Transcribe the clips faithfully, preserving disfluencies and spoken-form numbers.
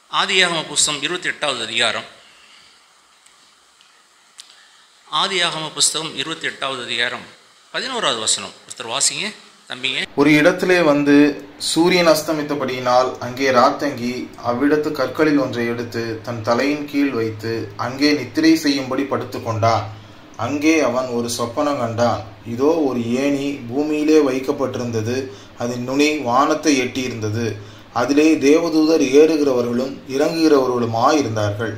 ஆதியாகம புஸ்தகம் இருபத்தி எட்டாவது அதிகாரம். ஆதியாகம புஸ்தகம் இருபத்தி எட்டாவது அதிகாரம் பதினோராவது வசனம். ஒருத்தர் வாசிங்க தம்பிங்க. ஒரு இடத்திலே வந்து சூரியன் அஸ்தமித்தபடியினால் அங்கே ராத்தங்கி அவ்விடத்து கற்களில் ஒன்றை எடுத்து தன் தலையின் கீழ் வைத்து அங்கே நித்திரை செய்யும்படி படுத்து கொண்டான். அங்கே அவன் ஒரு சொப்பனம் கண்டான். இதோ ஒரு ஏணி பூமியிலே வைக்கப்பட்டிருந்தது, அதன் நுனி வானத்தை எட்டியிருந்தது. அதிலே தேவதூதர் ஏறுகிறவர்களும் இறங்குகிறவர்களுமாயிருந்தார்கள்.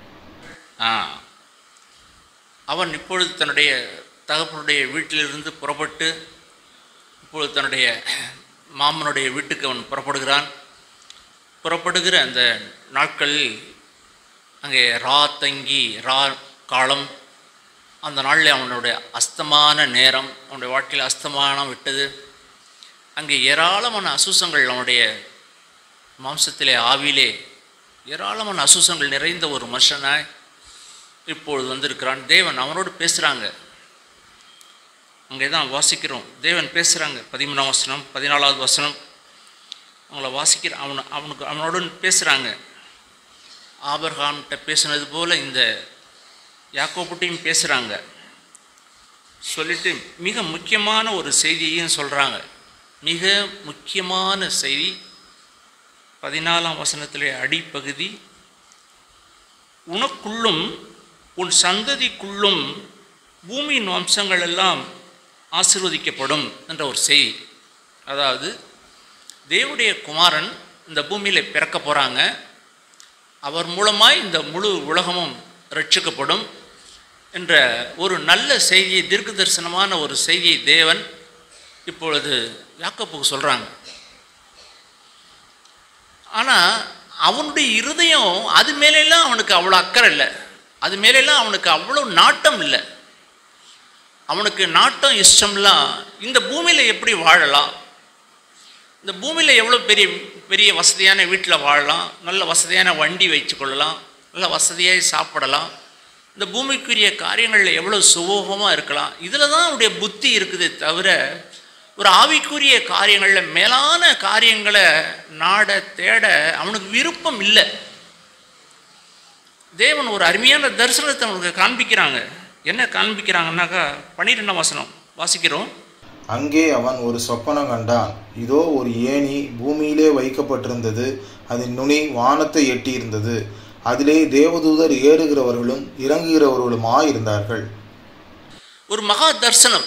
அவன் இப்பொழுது தன்னுடைய தகப்பனுடைய வீட்டிலிருந்து புறப்பட்டு இப்பொழுது தன்னுடைய மாமனுடைய வீட்டுக்கு அவன் புறப்படுகிறான். புறப்படுகிற அந்த நாட்களில் அங்கே ரா தங்கி ரா காலம், அந்த நாளில் அவனுடைய அஸ்தமான நேரம், அவனுடைய வாழ்க்கையில் அஸ்தமானம் விட்டது. அங்கே ஏராளமான அசுசங்கள் அவனுடைய மாம்சத்திலே ஆவிலே ஏராளமான அசுசங்கள் நிறைந்த ஒரு மனுஷனாய் இப்பொழுது வந்திருக்கிறான். தேவன் அவனோடு பேசுகிறாங்க. அங்கே தான் வாசிக்கிறோம், தேவன் பேசுகிறாங்க. பதிமூணாம் வசனம் பதினாலாவது வசனம் அவங்கள வாசிக்கிற அவனு அவனுக்கு அவனோடு பேசுகிறாங்க. ஆபிரகாம்கிட்ட பேசுனது போல் இந்த யாக்கோபுட்டையும் பேசுகிறாங்க. சொல்லிட்டு மிக முக்கியமான ஒரு செய்தியையும் சொல்கிறாங்க. மிக முக்கியமான செய்தி பதினாலாம் வசனத்திலே அடிப்பகுதி, உனக்குள்ளும் உன் சந்ததிக்குள்ளும் பூமியின் வம்சங்கள் எல்லாம் ஆசீர்வதிக்கப்படும் என்ற ஒரு செய்தி. அதாவது தேவனுடைய குமாரன் இந்த பூமியில் பிறக்க போகிறாங்க. அவர் மூலமாய் இந்த முழு உலகமும் ரட்சிக்கப்படும் என்ற ஒரு நல்ல செய்தியை, தீர்க்க தரிசனமான ஒரு செய்தியை தேவன் இப்பொழுது யாக்கோபுக்கு சொல்கிறாங்க. ஆனால் அவனுடைய இருதயம் அது மேலெல்லாம் அவனுக்கு அவ்வளோ அக்கறை இல்லை, அது மேலெல்லாம் அவனுக்கு அவ்வளோ நாட்டம் இல்லை. அவனுக்கு நாட்டம் இஷ்டம்லாம் இந்த பூமியில் எப்படி வாழலாம், இந்த பூமியில் எவ்வளோ பெரிய பெரிய வசதியான வீட்டில் வாழலாம், நல்ல வசதியான வண்டி வச்சு கொள்ளலாம், நல்ல வசதியாக சாப்பிடலாம், இந்த பூமிக்குரிய காரியங்களில் எவ்வளோ சுபோகமாக இருக்கலாம், இதில் தான் அவனுடைய புத்தி இருக்குதே தவிர ஒரு ஆவிக்குரிய காரியங்களில் மேலான காரியங்களை நாட தேட அவனுக்கு விருப்பம் இல்லை. தேவன் ஒரு அருமையான தரிசனத்தை அவனுக்கு காண்பிக்கிறாங்க. என்ன காண்பிக்கிறாங்கன்னாக்கா பன்னிரெண்டாம் வசனம் வாசிக்கிறோம். அங்கே அவன் ஒரு சொப்பனம் கண்டான். இதோ ஒரு ஏணி பூமியிலே வைக்கப்பட்டிருந்தது, அதன் நுனி வானத்தை எட்டியிருந்தது. அதிலே தேவதூதர் ஏறுகிறவர்களும் இறங்குகிறவர்களுமாயிருந்தார்கள். ஒரு மகா தரிசனம்.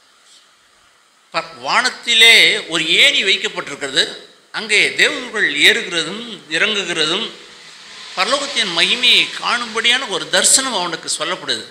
வானத்திலே ஒரு ஏணி வைக்கப்பட்டிருக்கிறது, அங்கே தேவதூதர்கள் ஏறுகிறதும் இறங்குகிறதும் பரலோகத்தின் மகிமையை காணும்படியான ஒரு தரிசனம் அவனுக்கு சொல்லப்படுது.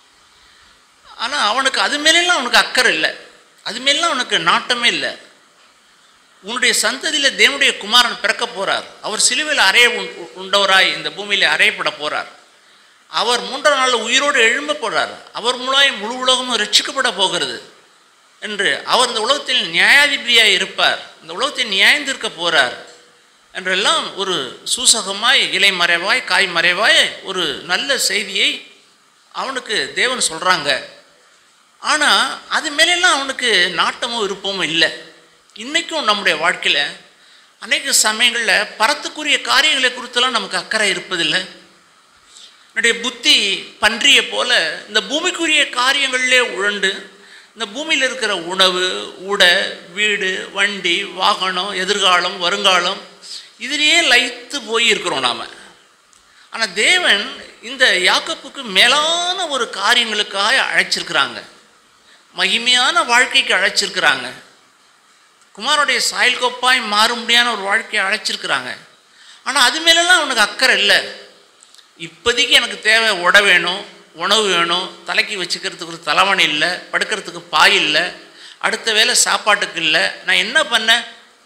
ஆனால் அவனுக்கு அது மேலெல்லாம் அவனுக்கு அக்கறை இல்லை, அது மேலாம் அவனுக்கு நாட்டமே இல்லை. உன்னுடைய சந்ததியில் தேவனுடைய குமாரன் பிறக்க போகிறார், அவர் சிலுவையில் அறைய உண்டவராய் இந்த பூமியில் அறையப்பட போகிறார், அவர் மூன்றாம் நாளில் உயிரோடு எழும்ப போகிறார், அவர் மூலம் முழு உலகமும் ரட்சிக்கப்பட போகிறது என்று, அவர் இந்த உலகத்தில் நியாயாதிபதியாக இருப்பார், இந்த உலகத்தில் நியாயந்திருக்க போகிறார் என்றெல்லாம் ஒரு சூசகமாய் இலை மறைவாய் காய் மறைவாய் ஒரு நல்ல செய்தியை அவனுக்கு தேவன் சொல்கிறாங்க. ஆனால் அது மேலெல்லாம் அவனுக்கு நாட்டமும் விருப்பமும் இல்லை. இன்றைக்கும் நம்முடைய வாழ்க்கையில் அநேக சமயங்களில் பரத்துக்குரிய காரியங்களை குறித்தெல்லாம் நமக்கு அக்கறை இருப்பதில்லை. என்னுடைய புத்தி பன்றியை போல இந்த பூமிக்குரிய காரியங்களிலே உழண்டு இந்த பூமியில் இருக்கிற உணவு, உடை, வீடு, வண்டி, வாகனம், எதிர்காலம், வருங்காலம் இதிலேயே லயித்து போயிருக்கிறோம் நாம். ஆனால் தேவன் இந்த யாக்கோபுக்கு மேலான ஒரு காரியங்களுக்காக அழைச்சிருக்கிறாங்க, மகிமையான வாழ்க்கைக்கு அழைச்சிருக்கிறாங்க, குமாரோடைய சாயல் கோப்பாய் மாறும்படியான ஒரு வாழ்க்கையை அழைச்சிருக்கிறாங்க. ஆனால் அது மேலெல்லாம் அவனுக்கு அக்கறை இல்லை. இப்போதைக்கு எனக்கு தேவை உடை வேணும், உணவு வேணும், தலைக்கு வச்சுக்கிறதுக்கு ஒரு தலைவணி இல்லை, படுக்கிறதுக்கு பாய் இல்லை, அடுத்த வேளை சாப்பாட்டுக்கு இல்லை, நான் என்ன பண்ணேன்?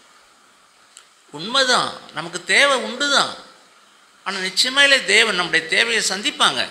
உண்மைதான், நமக்கு தேவை உண்டு தான். ஆனால் நிச்சயமாயிலே தேவன் நம்முடைய தேவையை சந்திப்பாங்க.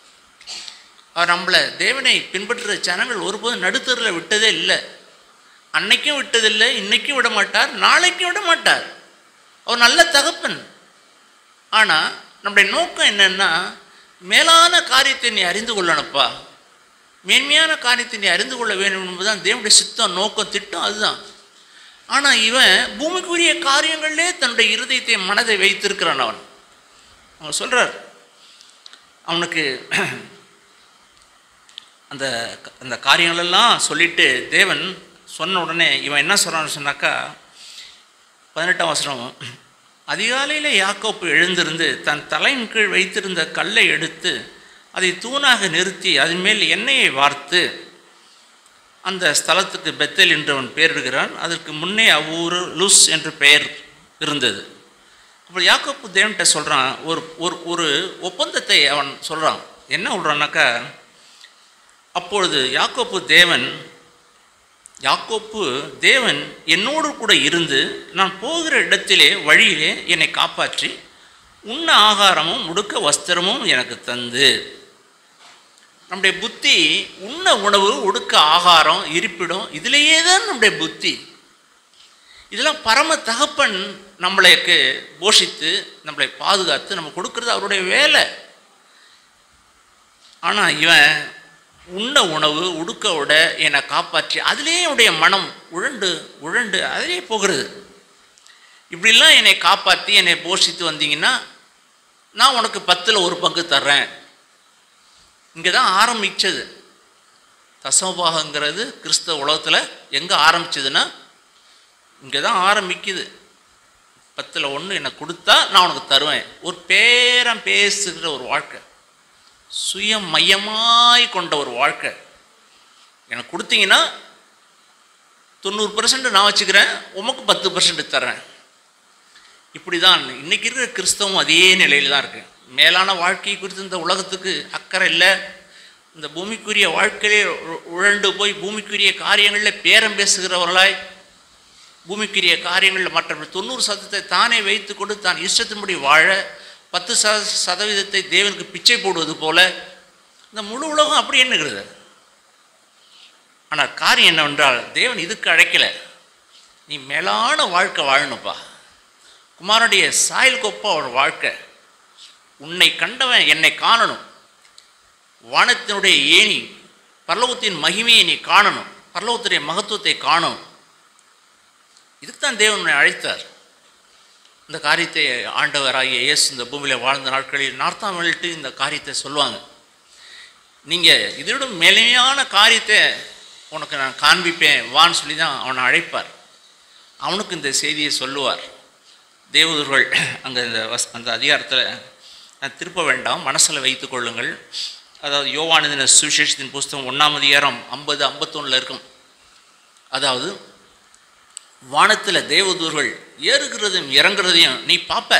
அவர் நம்மளை தேவனை பின்பற்றுகிற ஜனங்கள் ஒருபோதும் நடுத்தரில் விட்டதே இல்லை. அன்னைக்கும் விட்டதில்லை, இன்னைக்கும் விட மாட்டார், நாளைக்கும் விட மாட்டார். அவர் நல்ல தகப்பன். ஆனால் நம்முடைய நோக்கம் என்னன்னா, மேலான காரியத்தை நீ அறிந்து கொள்ளணுப்பா, மேன்மையான காரியத்தை நீ அறிந்து கொள்ள வேண்டும் என்பதுதான் தேவனுடைய சித்தம், நோக்கம், திட்டம், அதுதான். ஆனால் இவன் பூமிக்குரிய காரியங்களிலே தன்னுடைய இருதயத்தை மனதை வைத்திருக்கிறான். அவன் அவன் சொல்கிறார், அவனுக்கு அந்த அந்த காரியங்களெல்லாம் சொல்லிவிட்டு தேவன் சொன்ன உடனே இவன் என்ன சொல்கிறான்னு சொன்னாக்கா, பதினெட்டாம் வசனம், அதிகாலையில் யாக்கோப்பு எழுந்திருந்து தன் தலையின் கீழ் வைத்திருந்த கல்லை எடுத்து அதை தூணாக நிறுத்தி அதன் மேல் எண்ணெயை வார்த்து அந்த ஸ்தலத்துக்கு பெத்தேல் என்று அவன் பெயரிடுகிறான். அதற்கு முன்னே அவ்வூர் லூஸ் என்று பெயர் இருந்தது. அப்போ யாக்கோப்பு தேவன்கிட்ட சொல்கிறான், ஒரு ஒரு ஒரு ஒப்பந்தத்தை அவன் சொல்கிறான். என்ன சொல்கிறான்னாக்கா, அப்பொழுது யாக்கோப்பு தேவன் யாக்கோப்பு தேவன் என்னோடு கூட இருந்து நான் போகிற இடத்திலே வழியிலே என்னை காப்பாற்றி உண்ண ஆகாரமும் உடுக்க வஸ்திரமும் எனக்கு தந்து. நம்முடைய புத்தி உண்ண உணவு, உடுக்க ஆகாரம், இருப்பிடம், இதிலேயே தான் நம்முடைய புத்தி. இதெல்லாம் பரம தகப்பன் நம்மளுக்கு போஷித்து நம்மளை பாதுகாத்து நம்ம கொடுக்கறது அவருடைய வேலை. ஆனால் இவன் உண்ண உணவு, உடுக்க உட என்னை காப்பாற்றி அதிலேயே என்னுடைய மனம் உழண்டு உழண்டு அதிலே போகிறது. இப்படிலாம் என்னை காப்பாற்றி என்னை போஷித்து வந்தீங்கன்னா நான் உனக்கு பத்தில் ஒரு பங்கு தர்றேன். இங்கே தான் ஆரம்பித்தது தசமபாகங்கிறது. கிறிஸ்தவ உலகத்தில் எங்கே ஆரம்பிச்சதுன்னா இங்கே தான் ஆரம்பிக்குது. பத்தில் ஒன்று என்னை கொடுத்தா நான் உனக்கு தருவேன். ஒரு பேரம் பேசுகிற ஒரு வாழ்க்கை, சுயம் மையமாய் கொண்ட ஒரு வாழ்க்கை. எனக்கு கொடுத்தீங்கன்னா தொண்ணூறு பர்சன்ட் நான் வச்சுக்கிறேன், உமக்கு பத்து பர்சன்ட் தர்றேன். இப்படி தான் இன்றைக்கி இருக்கிற கிறிஸ்தவம் அதே நிலையில் தான் இருக்குது. மேலான வாழ்க்கை குறித்து இந்த உலகத்துக்கு அக்கறை இல்லை. இந்த பூமிக்குரிய வாழ்க்கையிலே உழண்டு போய் பூமிக்குரிய காரியங்களில் பேரம் பேசுகிறவர்களாய், பூமிக்குரிய காரியங்களில் மற்ற தொண்ணூறு சதத்தை தானே வைத்து கொண்டு தான் இஷ்டத்தின்படி வாழ பத்து சத சதவீதத்தை தேவனுக்கு பிச்சை போடுவது போல இந்த முழு உலகம் அப்படி எண்ணுகிறது. ஆனால் காரியம் என்னவென்றால் தேவன் இதுக்கு அழைக்கலை. நீ மேலான வாழ்க்கை வாழணுப்பா, குமாரனுடைய சாயல் கொப்பா ஒரு வாழ்க்கை. உன்னை கண்டவன் என்னை காணணும். வானத்தினுடைய ஏணி பரலோகத்தின் மகிமையை நீ காணணும், பரலோகத்துடைய மகத்துவத்தை காணும். இதுக்குத்தான் தேவன் உன்னை அழைத்தார். இந்த காரியத்தை ஆண்டவராகிய இயேசு இந்த பூமியில் வாழ்ந்த நாட்களில் நார்த்தாம் வெளியிட்டு இந்த காரியத்தை சொல்லுவாங்க. நீங்கள் இதோட மேலையான காரியத்தை உனக்கு நான் காண்பிப்பேன் வான்னு சொல்லி தான் அவனை அழைப்பார். அவனுக்கு இந்த செய்தியை சொல்லுவார். தேவதூர்கள் அங்கே இந்த வஸ் அந்த அதிகாரத்தில் நான் திருப்ப வேண்டாம், மனசில் வைத்து கொள்ளுங்கள். அதாவது யோவானதின சுவிசேஷத்தின் புஸ்தகம் ஒன்றாம் அதிகாரம் ஐம்பது ஐம்பத்தொன்னில் இருக்கும். அதாவது வானத்தில் தேவதூர்கள் ஏறுகிறதையும் இறங்குறதையும் நீ பார்ப்ப.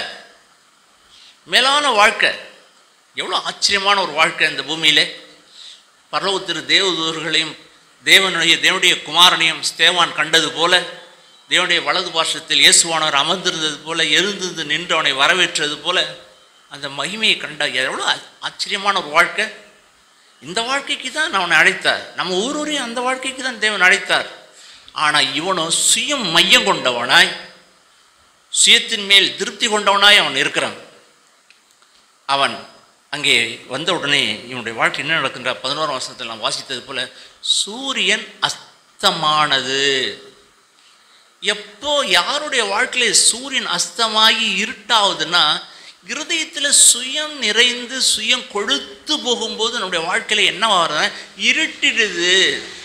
மேலான வாழ்க்கை, எவ்வளோ ஆச்சரியமான ஒரு வாழ்க்கை இந்த பூமியிலே. பரலோகத்திற்கு தேவதூர்களையும் தேவனுடைய தேவனுடைய குமாரனையும் ஸ்தேவான் கண்டது போல, தேவனுடைய வலது பாஷத்தில் இயேசுவானவர் அமர்ந்திருந்தது போல, எழுந்திருந்து நின்று அவனை வரவேற்றது போல அந்த மகிமையை கண்ட எவ்வளோ ஆச்சரியமான ஒரு வாழ்க்கை. இந்த வாழ்க்கைக்கு தான் அவனை அழைத்தார். நம்ம ஒவ்வொருவரையும் அந்த வாழ்க்கைக்கு தான் தேவன் அழைத்தார். ஆனால் இவனோ சுயம் மையம் கொண்டவனாய், சுயத்தின் மேல் திருப்தி கொண்டவனாய் அவன் இருக்கிறான். அவன் அங்கே வந்த உடனே இவனுடைய வாழ்க்கை என்ன நடக்கின்ற பதினோராம் வருஷத்தில் நான் வாசித்தது போல சூரியன் அஸ்தமானது. எப்போ யாருடைய வாழ்க்கையில் சூரியன் அஸ்தமாகி இருட்டாகுதுன்னா, இருதயத்தில் சுயம் நிறைந்து சுயம் கொழுத்து போகும்போது நம்முடைய வாழ்க்கையில் என்ன ஆகுதுன்னா இருட்டிடுது.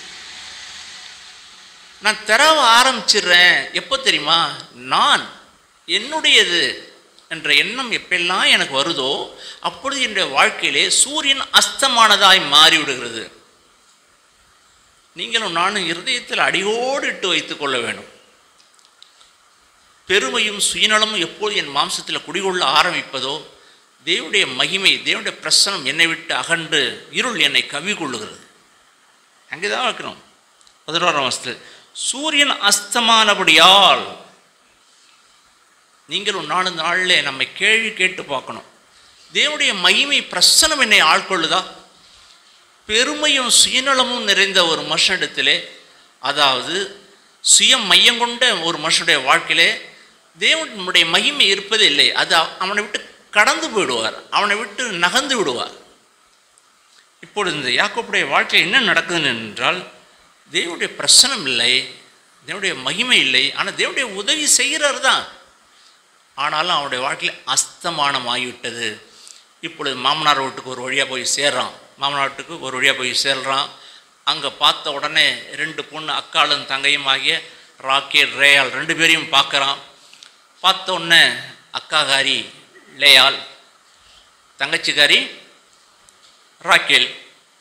நான் தரவ ஆரம்பிச்சிடுறேன். எப்போ தெரியுமா? நான் என்னுடையது என்ற எண்ணம் எப்பெல்லாம் எனக்கு வருதோ அப்பொழுது என்னுடைய வாழ்க்கையிலே சூரியன் அஸ்தமானதாய் மாறிவிடுகிறது. நீங்களும் நானும் இருதயத்தில் அடியோடு இட்டு வைத்துக் கொள்ள வேண்டும். பெருமையும் சுயநலமும் எப்போது என் மாம்சத்தில் குடிகொள்ள ஆரம்பிப்பதோ தேவனுடைய மகிமை, தேவனுடைய பிரசனம் என்னை விட்டு அகன்று இருள் என்னை கவி கொள்ளுகிறது. அங்கே தான் வைக்கணும். பதினோராம் வருஷத்தில் சூரியன் அஸ்தமானபடியால் நீங்களும் நானும் நாளில் நம்மை கேள்வி கேட்டு பார்க்கணும். தேவனுடைய மகிமை பிரசனம் என்னை ஆட்கொள்ளுதா? பெருமையும் சுயநலமும் நிறைந்த ஒரு மனுஷனிடத்திலே, அதாவது சுயம் மையம் கொண்ட ஒரு மனுஷனுடைய வாழ்க்கையிலே தேவனுடைய மகிமை இருப்பது இல்லை. அது அவனை விட்டு கடந்து போயிடுவார், அவனை விட்டு நகர்ந்து விடுவார். இப்பொழுது இந்த யாக்கோப்புடைய வாழ்க்கையில் என்ன நடக்குது என்றால், தேவனுடைய பிரசனம் இல்லை, தேவனுடைய மகிமை இல்லை. ஆனால் தேவனுடைய உதவி செய்கிறார் தான். ஆனாலும் அவனுடைய வாழ்க்கையில் அஸ்தமானம் ஆகிவிட்டது. இப்பொழுது மாமனார் வீட்டுக்கு ஒரு வழியாக போய் சேர்றான். மாமனார் வீட்டுக்கு ஒரு வழியாக போய் சேர்றான். அங்கே பார்த்த உடனே ரெண்டு பொண்ணு அக்காளும் தங்கையும் ஆகிய ராக்கேல் ரேயால் ரெண்டு பேரையும் பார்க்குறான். பார்த்த உடனே அக்காகாரி லேயால், தங்கச்சிக்காரி ராக்கேல்.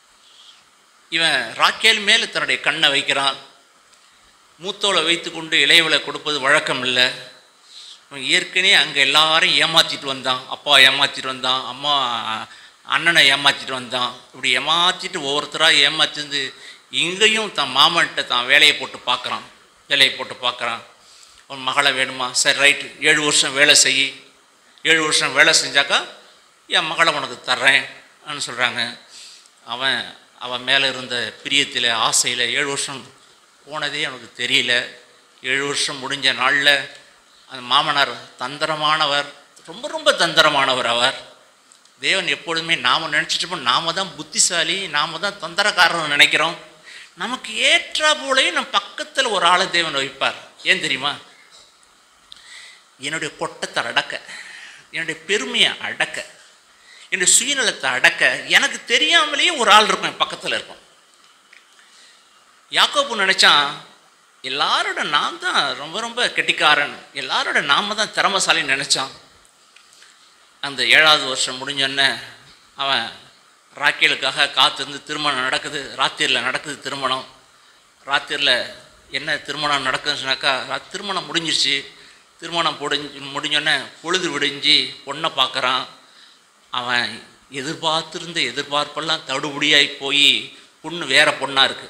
இவன் ராக்கேல் மேலே தன்னுடைய கண்ணை வைக்கிறான். மூத்தோலை வைத்து கொண்டு இளையவளை கொடுப்பது வழக்கம் இல்லை. இவன் ஏற்கனவே அங்கே எல்லாரையும் ஏமாற்றிட்டு வந்தான். அப்பா ஏமாற்றிட்டு வந்தான், அம்மா அண்ணனை ஏமாற்றிட்டு வந்தான். இப்படி ஏமாற்றிட்டு ஒவ்வொருத்தராக ஏமாற்றிருந்து இங்கேயும் தன் மாமன்கிட்ட தான் வேலையை போட்டு பார்க்குறான். வேலையை போட்டு பார்க்குறான். அவன் மகளை வேணுமா, சரி ரைட்டு, ஏழு வருஷம் வேலை செய், ஏழு வருஷம் வேலை செஞ்சாக்கா என் மகளை உனக்கு தர்றேன்னு சொல்கிறாங்க. அவன் அவன் மேலே இருந்த பிரியத்தில் ஆசையில் ஏழு வருஷம் போனதே அவனுக்கு தெரியல. ஏழு வருஷம் முடிஞ்ச நாளில் அந்த மாமனார் தந்திரமானவர், ரொம்ப ரொம்ப தந்திரமானவர் அவர். தேவன் எப்பொழுதுமே நாம் நினச்சிட்டோம் நாம் தான் புத்திசாலி, நாம் தான் தந்திரக்காரன்னு நினைக்கிறோம். நமக்கு ஏற்றா போலேயே நம் பக்கத்தில் ஒரு ஆளை தேவன் வைப்பார். ஏன் தெரியுமா? என்னுடைய கொட்டத்தை அடக்க, என்னுடைய பெருமையை அடக்க, என்னுடைய சுயநலத்தை அடக்க எனக்கு தெரியாமலேயே ஒரு ஆள் இருக்கும், என் பக்கத்தில் இருக்கும். யாக்கோபு நினச்சான் எல்லாரோட நான் தான் ரொம்ப ரொம்ப கெட்டிக்காரன், எல்லாரோட நாம தான் திறமசாலின்னு நினச்சான். அந்த ஏழாவது வருஷம் முடிஞ்சோடனே அவன் ராக்கேலுக்காக காத்திருந்து திருமணம் நடக்குது. ராத்திரியில் நடக்குது திருமணம். ராத்திரியில் என்ன திருமணம் நடக்குதுன்னு சொன்னாக்கா, திருமணம் முடிஞ்சிருச்சு. திருமணம் முடிஞ்சு முடிஞ்சோடனே பொழுது விடிஞ்சு பொண்ணை பார்க்குறான். அவன் எதிர்பார்த்துருந்த எதிர்பார்ப்பெல்லாம் தடுபடியாகி போய் பொண்ணு வேற பொண்ணாக இருக்குது,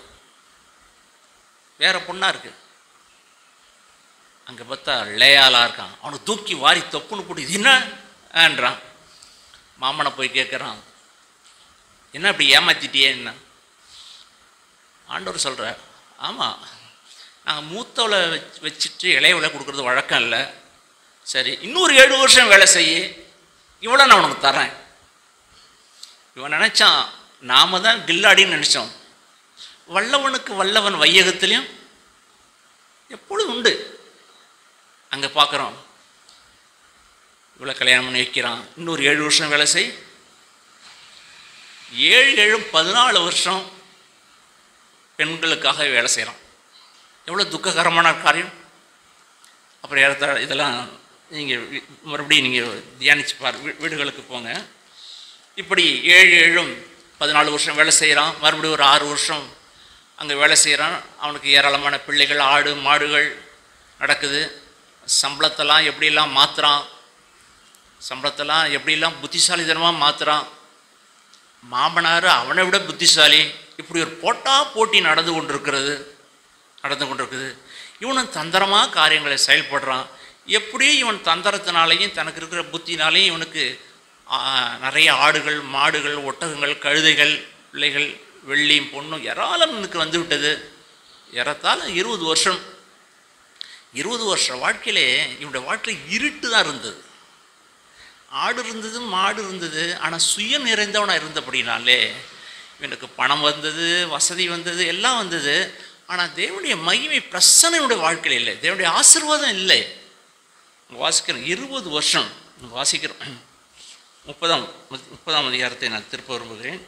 வேற பொண்ணாக இருக்குது. அங்கே பார்த்தா லேயாலாக இருக்கான். அவனுக்கு தூக்கி வாரி தொப்புன்னு போட்டு இது என்னன்றான். மாமனை போய் கேட்குறான், என்ன இப்படி ஏமாத்திட்டியே என்ன? ஆண்டவர் சொல்கிறார், ஆமாம் நாங்கள் மூத்தவளை வச்சு வச்சுட்டு இளையவளை கொடுக்குறது வழக்கம் இல்லை. சரி, இன்னொரு ஏழு வருஷம் வேலை செய்ய, இவ்வளோ நான் உனக்கு தரேன். இவன் நினச்சான் நாம தான் கில்லாடின்னு நினச்சோம். வல்லவனுக்கு வல்லவன் வையகத்திலையும் எப்பொழுதும் உண்டு. அங்கே பார்க்குறோம், இவ்வளோ கல்யாணம் பண்ணி வைக்கிறான், இன்னொரு ஏழு வருஷம் வேலை செய். ஏழு ஏழு பதினாலு வருஷம் பெண்களுக்காக வேலை செய்கிறான். எவ்வளோ துக்ககரமான காரியம். அப்புறம் ஏறத்தாழ இதெல்லாம் நீங்கள் மறுபடியும் நீங்கள் தியானிச்சு பார், வீடுகளுக்கு போங்க. இப்படி ஏழு ஏழும் பதினாலு வருஷம் வேலை செய்கிறான். மறுபடியும் ஒரு ஆறு வருஷம் அங்கே வேலை செய்கிறான். அவனுக்கு ஏராளமான பிள்ளைகள், ஆடு மாடுகள் நடக்குது. சம்பளத்தெல்லாம் எப்படியெல்லாம் மாற்றுறான், சம்பளத்தெல்லாம் எப்படியெல்லாம் புத்திசாலித்தனமாக மாற்றுறான். மாமனார் அவனை விட புத்திசாலி. இப்படி ஒரு போட்டா போட்டி நடந்து கொண்டிருக்கிறது நடந்து கொண்டிருக்குது இவனும் தந்திரமாக காரியங்களை செயல்படுறான். எப்படியும் இவன் தந்திரத்தினாலேயும் தனக்கு இருக்கிற புத்தினாலேயும் இவனுக்கு நிறைய ஆடுகள் மாடுகள் ஒட்டகங்கள் கழுதைகள் பிள்ளைகள் வெள்ளியும் பொண்ணும் ஏராளம் இவனுக்கு வந்து விட்டது. ஏறத்தாழ இருபது வருஷம் இருபது வருஷம் வாழ்க்கையிலே இவனுடைய வாழ்க்கையில் இருட்டு தான் இருந்தது. ஆடு இருந்தது, மாடு இருந்தது, ஆனால் சுயம் நிறைந்தவனாக இருந்தபடினாலே இவனுக்கு பணம் வந்தது, வசதி வந்தது, எல்லாம் வந்தது. ஆனால் தேவனுடைய மகிமை பிரசனையுடைய வாழ்க்கையில் இல்லை, தேவனுடைய ஆசீர்வாதம் இல்லை. வாசிக்கிறோம் இருபது வருஷம் வாசிக்கிறோம். முப்பதாம் முப்பதாம் அதிகாரத்தை நான் திருப்ப விரும்புகிறேன்.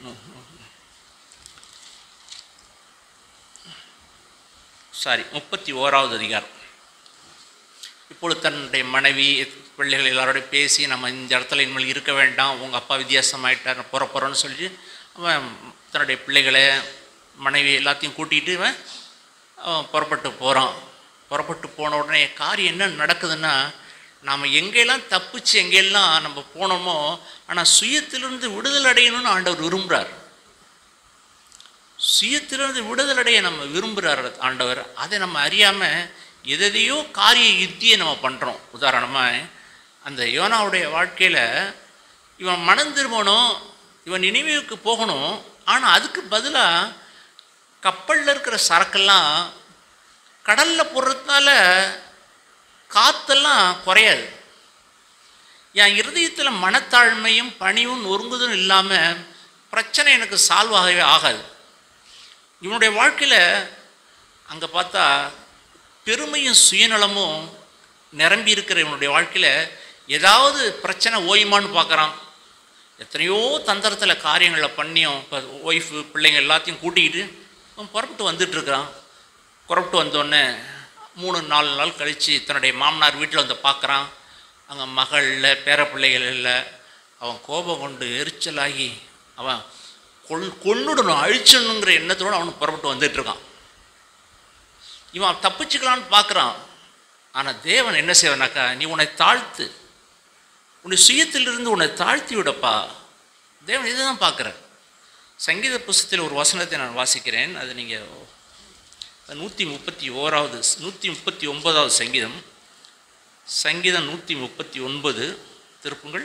சாரி முப்பத்தி ஓராவது அதிகாரம். இப்பொழுது தன்னுடைய மனைவி பிள்ளைகள் எல்லாரோட பேசி, நம்ம இந்த இடத்துல இனிமேல் இருக்க வேண்டாம், உங்கள் அப்பா வித்தியாசமாயிட்டார், புறப்புறோன்னு சொல்லி அவன் தன்னுடைய பிள்ளைகளை மனைவி எல்லாத்தையும் கூட்டிகிட்டு இவன் அவன் புறப்பட்டு போகிறான். புறப்பட்டு போன உடனே காரியம் என்ன நடக்குதுன்னா, நாம் எங்கெல்லாம் தப்பிச்சு எங்கெல்லாம் நம்ம போனோமோ, ஆனால் சுயத்திலிருந்து விடுதலை அடையணும்னு ஆண்டவர் விரும்புகிறார். சுயத்திலிருந்து விடுதலை அடைய நம்ம விரும்புகிறார் ஆண்டவர். அதை நம்ம அறியாமல் எதையோ காரிய யுத்தியை நம்ம பண்ணுறோம். உதாரணமாக அந்த யோனாவுடைய வாழ்க்கையில் இவன் மனம் திரும்பணும், இவன் நினைவுக்கு போகணும். ஆனால் அதுக்கு பதிலாக கப்பலில் இருக்கிற சரக்கெல்லாம் கடலில் போடுறதுனால காற்றெல்லாம் குறையாது. என் இருதயத்தில் மனத்தாழ்மையும் பணிவும் நொறுங்குதும் இல்லாமல் பிரச்சனை எனக்கு சால்வ் ஆகவே ஆகாது. இவனுடைய வாழ்க்கையில் அங்கே பார்த்தா பெருமையும் சுயநலமும் நிரம்பி இருக்கிற இவனுடைய வாழ்க்கையில் ஏதாவது பிரச்சனை ஓயுமான்னு பார்க்குறான், எத்தனையோ தந்திரத்தில் காரியங்களை பண்ணியும் இப்போ ஒய்ஃபு பிள்ளைங்க எல்லாத்தையும் கூட்டிக்கிட்டு அவன் புறப்பட்டு வந்துட்டுருக்கிறான். புறப்பட்டு வந்தோடனே மூணு நாலு நாள் கழித்து தன்னுடைய மாமனார் வீட்டில் வந்து பார்க்குறான். அங்கே மகள் இல்லை, பேர பிள்ளைகள் இல்லை. அவன் கோபம் கொண்டு எரிச்சலாகி அவன் கொன் கொன்னுடணும் அழிச்சணுங்கிற எண்ணத்தோடு அவனுக்கு புறப்பட்டு வந்துட்டுருக்கான். இவன் தப்பிச்சுக்கலான்னு பார்க்குறான். ஆனால் தேவன் என்ன செய்வானாக்கா, நீ உன்னை தாழ்த்து, உன்னை சுயத்திலிருந்து உன்னை தாழ்த்தி விடப்பா. தேவன் இதை தான் பார்க்குறேன். சங்கீத புஸ்தகத்தில் ஒரு வசனத்தை நான் வாசிக்கிறேன். அது நீங்கள் நூற்றி முப்பத்தி ஓராவது நூற்றி முப்பத்தி ஒன்பதாவது சங்கீதம் சங்கீதம் நூற்றி முப்பத்தி ஒன்பது திருப்புங்கள்.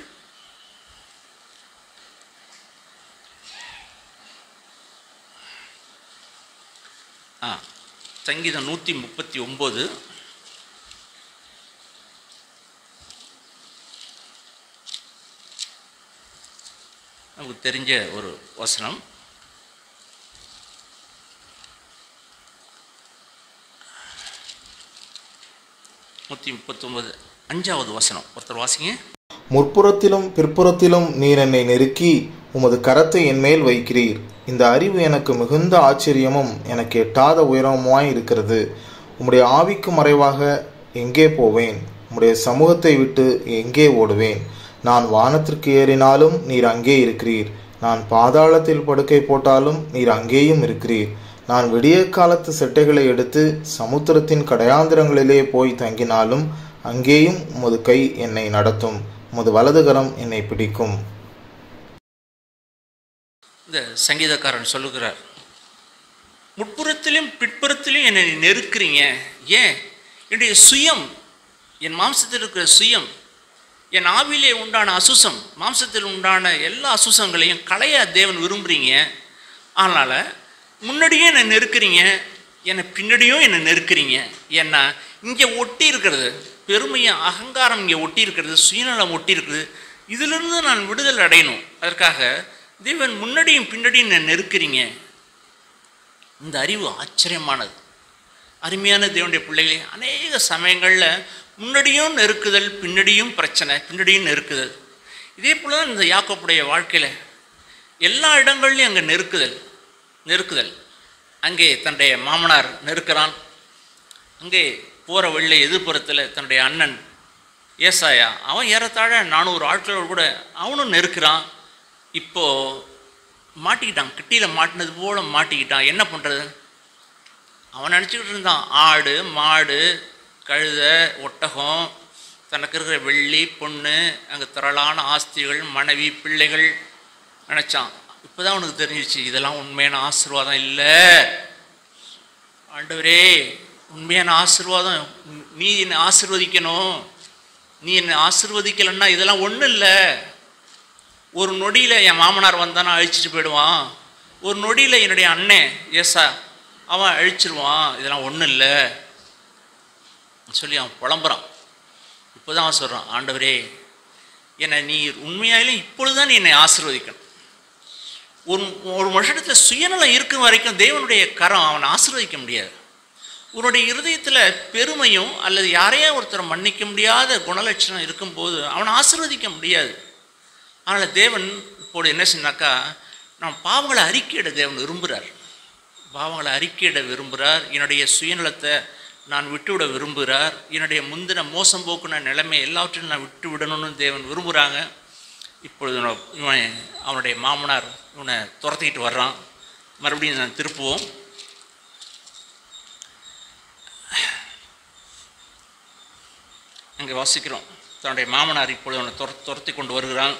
ஆ சங்கீதம் நூற்றி முப்பத்தி ஒம்பது நமக்கு தெரிஞ்ச ஒரு வசனம். நூற்றி முப்பத்தொம்பது அஞ்சாவது வசனம் ஒருத்தர் வாசிங்க. முற்புறத்திலும் பிற்புறத்திலும் நீர் என்னை நெருக்கி உமது கரத்தை என்மேல் வைக்கிறீர். இந்த அறிவு எனக்கு மிகுந்த ஆச்சரியமும் எனக்கு எட்டாத உயரமுமாய் இருக்கிறது. உம்முடைய ஆவிக்கு மறைவாக எங்கே போவேன்? உம்முடைய சமூகத்தை விட்டு எங்கே ஓடுவேன்? நான் வானத்திற்கு ஏறினாலும் நீர் அங்கே இருக்கிறீர். நான் பாதாளத்தில் படுக்கை போட்டாலும் நீர் அங்கேயும் இருக்கிறீர். நான் விடிய காலத்து செட்டைகளை எடுத்து சமுத்திரத்தின் கடையாந்திரங்களிலே போய் தங்கினாலும் அங்கேயும் உமது கை என்னை நடத்தும், உமது வலதுகரம் என்னை பிடிக்கும். இந்த சங்கீதக்காரன் சொல்லுகிறார், முற்புறத்திலும் பிற்புறத்திலும் என்னை நெருக்கிறீங்க. ஏன்? என்னுடைய சுயம், என் மாம்சத்தில் இருக்கிற சுயம், என் ஆவிலே உண்டான அசுசம், மாம்சத்தில் உண்டான எல்லா அசுசங்களையும் களைய தேவன் விரும்புகிறீங்க. அதனால் முன்னாடியே என்னை நெருக்கிறீங்க, என்னை பின்னாடியும் என்னை நெருக்கிறீங்க. ஏன்னா இங்கே ஒட்டி இருக்கிறது பெருமையும் அகங்காரம், இங்கே ஒட்டி இருக்கிறது சுயநலம் ஒட்டி இருக்குது. இதிலிருந்து நான் விடுதலை அடையணும். அதற்காக தேவன் முன்னாடியும் பின்னாடியும் என்னை நெருக்கிறீங்க. இந்த அறிவு ஆச்சரியமானது. அருமையான தேவனுடைய பிள்ளைகளே, அநேக சமயங்களில் முன்னாடியும் நெருக்குதல், பின்னாடியும் பிரச்சனை, பின்னாடியும் நெருக்குதல். இதே போல் தான் இந்த யாக்கோப்புடைய வாழ்க்கையில் எல்லா இடங்கள்லையும் அங்கே நெருக்குதல் நெருக்குதல் அங்கே தன்னுடைய மாமனார் நெருக்கிறான். அங்கே போகிற வழியில் எதிர்ப்புறத்தில் தன்னுடைய அண்ணன் ஏசாயா, அவன் ஏறத்தாழ நானூறு ஆட்களோடு கூட அவனும் நெருக்கிறான். இப்போது மாட்டிக்கிட்டான், கிட்டியில் மாட்டினது போல் மாட்டிக்கிட்டான். என்ன பண்ணுறது? அவன் நினச்சிக்கிட்டு இருந்தான், ஆடு மாடு கழுத ஒட்டகம், தனக்கு இருக்கிற வெள்ளி பொண்ணு, அங்கே திரளான ஆஸ்திகள், மனைவி பிள்ளைகள் நினச்சான். இப்போ தான் அவனுக்கு தெரிஞ்சிச்சு இதெல்லாம் உண்மையான ஆசீர்வாதம் இல்லை. ஆண்டவரே, உண்மையான ஆசீர்வாதம் நீ என்னை ஆசீர்வதிக்கணும். நீ என்னை ஆசீர்வதிக்கலைன்னா இதெல்லாம் ஒன்றும் இல்லை. ஒரு நொடியில் என் மாமனார் வந்தானா அழிச்சிட்டு போயிடுவான். ஒரு நொடியில் என்னுடைய அண்ணன் ஏசா அவன் அழிச்சிருவான். இதெல்லாம் ஒன்றும் இல்லை சொல்லி அவன் புலம்புறான். இப்போ தான் அவன் சொல்கிறான், ஆண்டவரே, என்னை நீ உண்மையாயிலும் இப்பொழுது தான் நீ என்னை ஆசீர்வதிக்கணும். ஒரு ஒரு மனுஷத்தில் சுயநலம் இருக்கும் வரைக்கும் தேவனுடைய கரம் அவனை ஆசீர்வதிக்க முடியாது. உன்னுடைய இருதயத்தில் பெருமையும் அல்லது யாரையா ஒருத்தரை மன்னிக்க முடியாத குணலட்சணம் இருக்கும்போது அவனை ஆசீர்வதிக்க முடியாது. அதனால் தேவன் இப்போது என்ன சொன்னாக்கா, நம்ம பாவங்களை அறிக்கையிட தேவன் விரும்புகிறார். பாவங்களை அறிக்கையிட விரும்புகிறார். என்னுடைய சுயநலத்தை நான் விட்டுவிட விரும்புகிறார். என்னுடைய முந்தின மோசம் போக்குன நிலைமை எல்லாவற்றையும் நான் விட்டு விடணும்னு தேவன் விரும்புகிறாங்க. இப்பொழுது இவன் அவனுடைய மாமனார் இவனை துரத்திக்கிட்டு வர்றான். மறுபடியும் நான் திருப்புவோம். அங்கே வாசிக்கிறோம், தன்னுடைய மாமனார் இப்பொழுது அவனை துர துரத்தி கொண்டு வருகிறான்.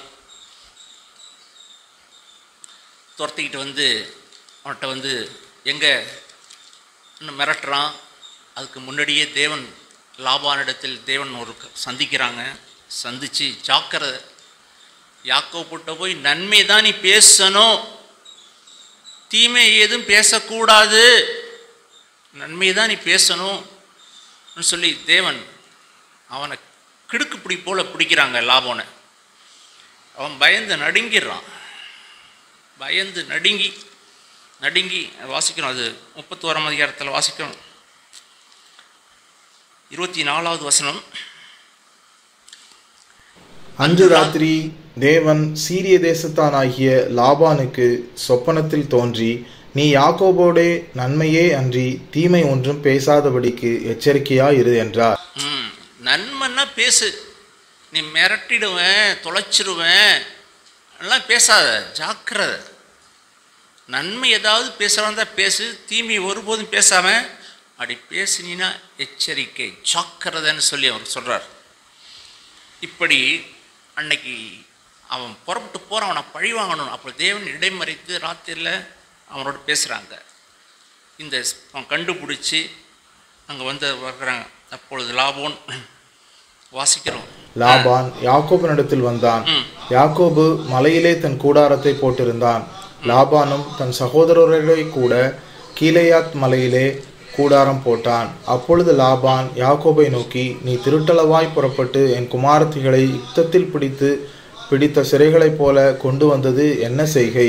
துரத்திக்கிட்டு வந்து அவன்கிட்ட வந்து எங்கே இன்னும் மிரட்டுறான். அதுக்கு முன்னாடியே தேவன் லாபானிடத்தில் தேவன் ஒரு சந்திக்கிறாங்க. சந்தித்து ஜாக்கிரதை, யாக்கோப்புட்ட போய் நன்மை தான் நீ பேசணும், தீமை ஏதும் பேசக்கூடாது, நன்மை தான் நீ பேசணும் சொல்லி தேவன் அவனை கிடுக்கு பிடி போல பிடிக்கிறாங்க லாபோனை. அவன் பயந்து நடுங்கிடுறான். பயந்து நடுங்கி நடுங்கி வாசிக்கணும். அது முப்பத்தோராம் அதிகாரத்தில் வாசிக்கணும். இருபத்தி நாலாவது வசனம். அன்று ராத்திரி தேவன் சீரிய தேசத்தானாகிய லாபானுக்கு சொப்பனத்தில் தோன்றி, நீ யாக்கோபோடே நன்மையே அன்றி தீமை ஒன்றும் பேசாதபடிக்கு எச்சரிக்கையா இரு என்றார். நன்மைன்னா பேசு, நீ மிரட்டிடுவேன் தொலைச்சிடுவேன் எல்லாம் பேசாத, ஜாக்கிரதை. நன்மை ஏதாவது பேசுகிறதா பேசு, தீமை ஒருபோதும் பேசாம அப்படி பேசினா எச்சரிக்கை, ஜாக்கிரதைன்னு சொல்லி அவர் சொல்றார். இப்படி அன்னைக்கு அவன் புறப்பட்டு போகிறான், அவனை பழி வாங்கணும். அப்போ தேவன் இடைமறித்து ராத்திரியில் அவனோட பேசுகிறாங்க. இந்த அவன் கண்டுபிடிச்சி அங்கே வந்து வர்றாங்க. அப்பொழுது லாபான் வாசிக்கிறோம். லாபான் யாக்கோபினிடத்தில் வந்தான். யாக்கோபு மலையிலே தன் கூடாரத்தை போட்டிருந்தான். லாபானும் தன் சகோதரரோட கூட கீலேயாத் மலையிலே கூடாரம் போட்டான். அப்பொழுது லாபான் யாக்கோபை நோக்கி, நீ திருட்டளவாய் புறப்பட்டு என் குமாரத்திகளை யுத்தத்தில் பிடித்து பிடித்த சிறைகளைப் போல கொண்டு வந்தது என்ன செய்கை?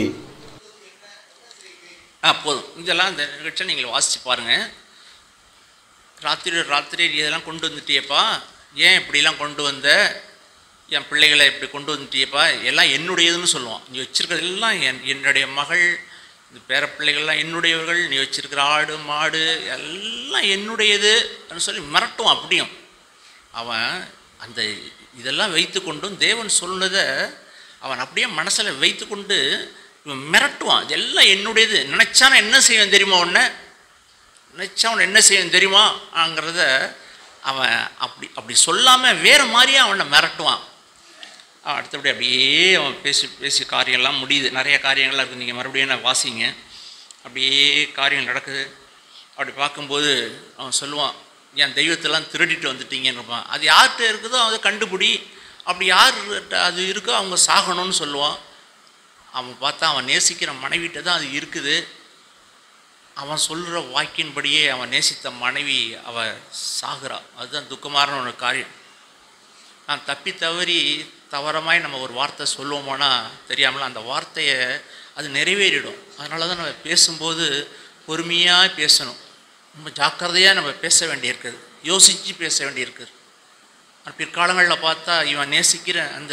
போதும், இதெல்லாம் இந்த நிகழ்ச்சியை நீங்கள் வாசித்து பாருங்கள். ராத்திரி ராத்திரி இதெல்லாம் கொண்டு வந்துட்டியப்பா, ஏன் இப்படிலாம் கொண்டு வந்த, என் பிள்ளைகளை இப்படி கொண்டு வந்துட்டியப்பா, எல்லாம் என்னுடையதுன்னு சொல்லுவான். நீ வச்சிருக்கிறது எல்லாம் என் என்னுடைய மகள், இந்த பேர பிள்ளைகள்லாம் என்னுடையவர்கள், நீ வச்சிருக்கிற ஆடு மாடு எல்லாம் என்னுடையது அப்படின்னு சொல்லி மிரட்டுவான். அப்படியும் அவன் அந்த இதெல்லாம் வைத்து கொண்டும் தேவன் சொன்னதை அவன் அப்படியே மனசில் வைத்து கொண்டு இவன் மிரட்டுவான். இதெல்லாம் என்னுடையது, நினைச்சா நான் என்ன செய்வேன் தெரியுமா, உன்னை நினைச்சா அவனை என்ன செய்வேன் தெரியுமாங்கிறத அவன் அப்படி அப்படி சொல்லாமல் வேறு மாதிரியே அவனை மிரட்டுவான். அடுத்தபடி அப்படியே அவன் பேசி பேசி காரியங்கள்லாம் முடியுது. நிறைய காரியங்கள்லாம் இருக்குது, நீங்கள் மறுபடியும் நான் வாசிங்க. அப்படியே காரியங்கள் நடக்குது. அப்படி பார்க்கும்போது அவன் சொல்லுவான், என் தெய்வத்தெல்லாம் திருடிட்டு வந்துட்டீங்கன்னு இருப்பான். அது யார்கிட்ட இருக்குதோ அதை கண்டுபிடி, அப்படி யார்கிட்ட அது இருக்கோ அவங்க சாகணும்னு சொல்லுவான். அவன் பார்த்தா அவன் நேசிக்கிற மனைவிட்ட தான் அது இருக்குது. அவன் சொல்கிற வாக்கின்படியே அவன் நேசித்த மனைவி அவள் சாகுறா. அதுதான் துக்கமான ஒரு காரியம். நான் தப்பி தவறி தவறமாய் நம்ம ஒரு வார்த்தை சொல்லுவோமோனா தெரியாமல் அந்த வார்த்தையை அது நிறைவேறிடும். அதனால தான் நம்ம பேசும்போது பொறுமையாக பேசணும், ரொம்ப ஜாக்கிரதையாக நம்ம பேச வேண்டியிருக்குது, யோசித்து பேச வேண்டியிருக்குது. பிற்காலங்களில் பார்த்தா இவன் நேசிக்கிற அந்த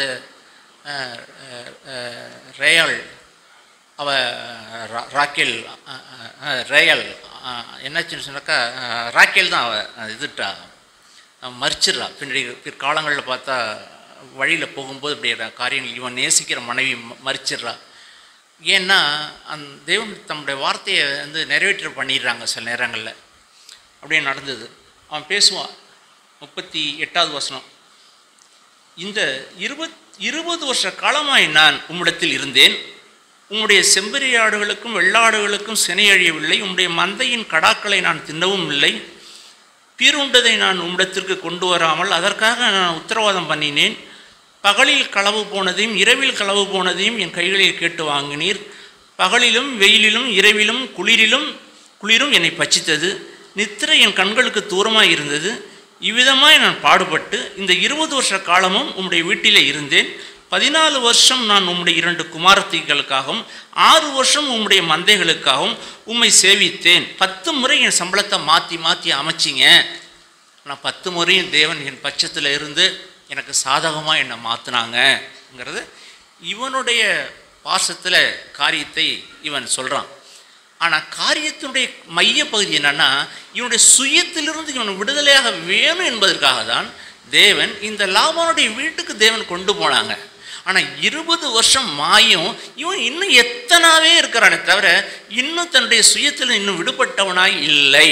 ரேயல் அவ ராக்கேல் ரேயல் என்னாச்சுன்னு சொன்னாக்கா ராக்கேல் தான் அவள் இதுட்டா மறிச்சிடறா. பின்னாடி பிற்காலங்களில் பார்த்தா வழியில் போகும்போது இப்படி காரியங்கள் இவன் நேசிக்கிற மனைவி மறிச்சிடுறா. ஏன்னா அந் தேவன் தம்முடைய வார்த்தையை வந்து நிறைவேற்ற பண்ணிடுறாங்க சில நேரங்களில். அப்படியே நடந்தது. அவன் பேசுவான். முப்பத்தி எட்டாவது வசனம், இந்த இருபத் இருபது வருஷ காலமாய் நான் உம்மிடத்தில் இருந்தேன், உம்முடைய செம்பரியாடுகளுக்கும் வெள்ளாடுகளுக்கும் சினை அழியவில்லை, உம்முடைய மந்தையின் கடாக்களை நான் தின்னவும் இல்லை, பீருண்டதை நான் உம்மிடத்திற்கு கொண்டு வராமல் அதற்காக நான் உத்தரவாதம் பண்ணினேன். பகலில் களவு போனதையும் இரவில் களவு போனதையும் என் கைகளில் கேட்டு வாங்கினீர். பகலிலும் வெயிலிலும் இரவிலும் குளிரிலும் குளிரும் என்னை பட்சித்தது. நித்திரை என் கண்களுக்கு தூரமாக இருந்தது. இவ்விதமாய் நான் பாடுபட்டு இந்த இருபது வருஷ காலமும் உம்முடைய வீட்டிலே இருந்தேன். பதினாலு வருஷம் நான் உம்முடைய இரண்டு குமாரத்திகளுக்காகவும் ஆறு வருஷம் உம்முடைய மந்தைகளுக்காகவும் உம்மை சேவித்தேன். பத்து முறை என் சம்பளத்தை மாற்றி மாற்றி அமைச்சிங்க. நான் பத்து முறையும் தேவன் என் பட்சத்தில் இருந்து எனக்கு சாதகமாக என்னை மாற்றினாங்கங்கிறது இவனுடைய பாசத்தில் காரியத்தை இவன் சொல்கிறான். ஆனால் காரியத்தினுடைய மைய பகுதி என்னன்னா, இவனுடைய சுயத்திலிருந்து இவன் விடுதலையாக வேணும் என்பதற்காக தான் தேவன் இந்த லாபானுடைய வீட்டுக்கு தேவன் கொண்டு போனாங்க. ஆனால் இருபது வருஷம் மாயும் இவன் இன்னும் எத்தனாவே இருக்கிறானே தவிர இன்னும் தன்னுடைய சுயத்தில் இன்னும் விடுபட்டவனாய் இல்லை.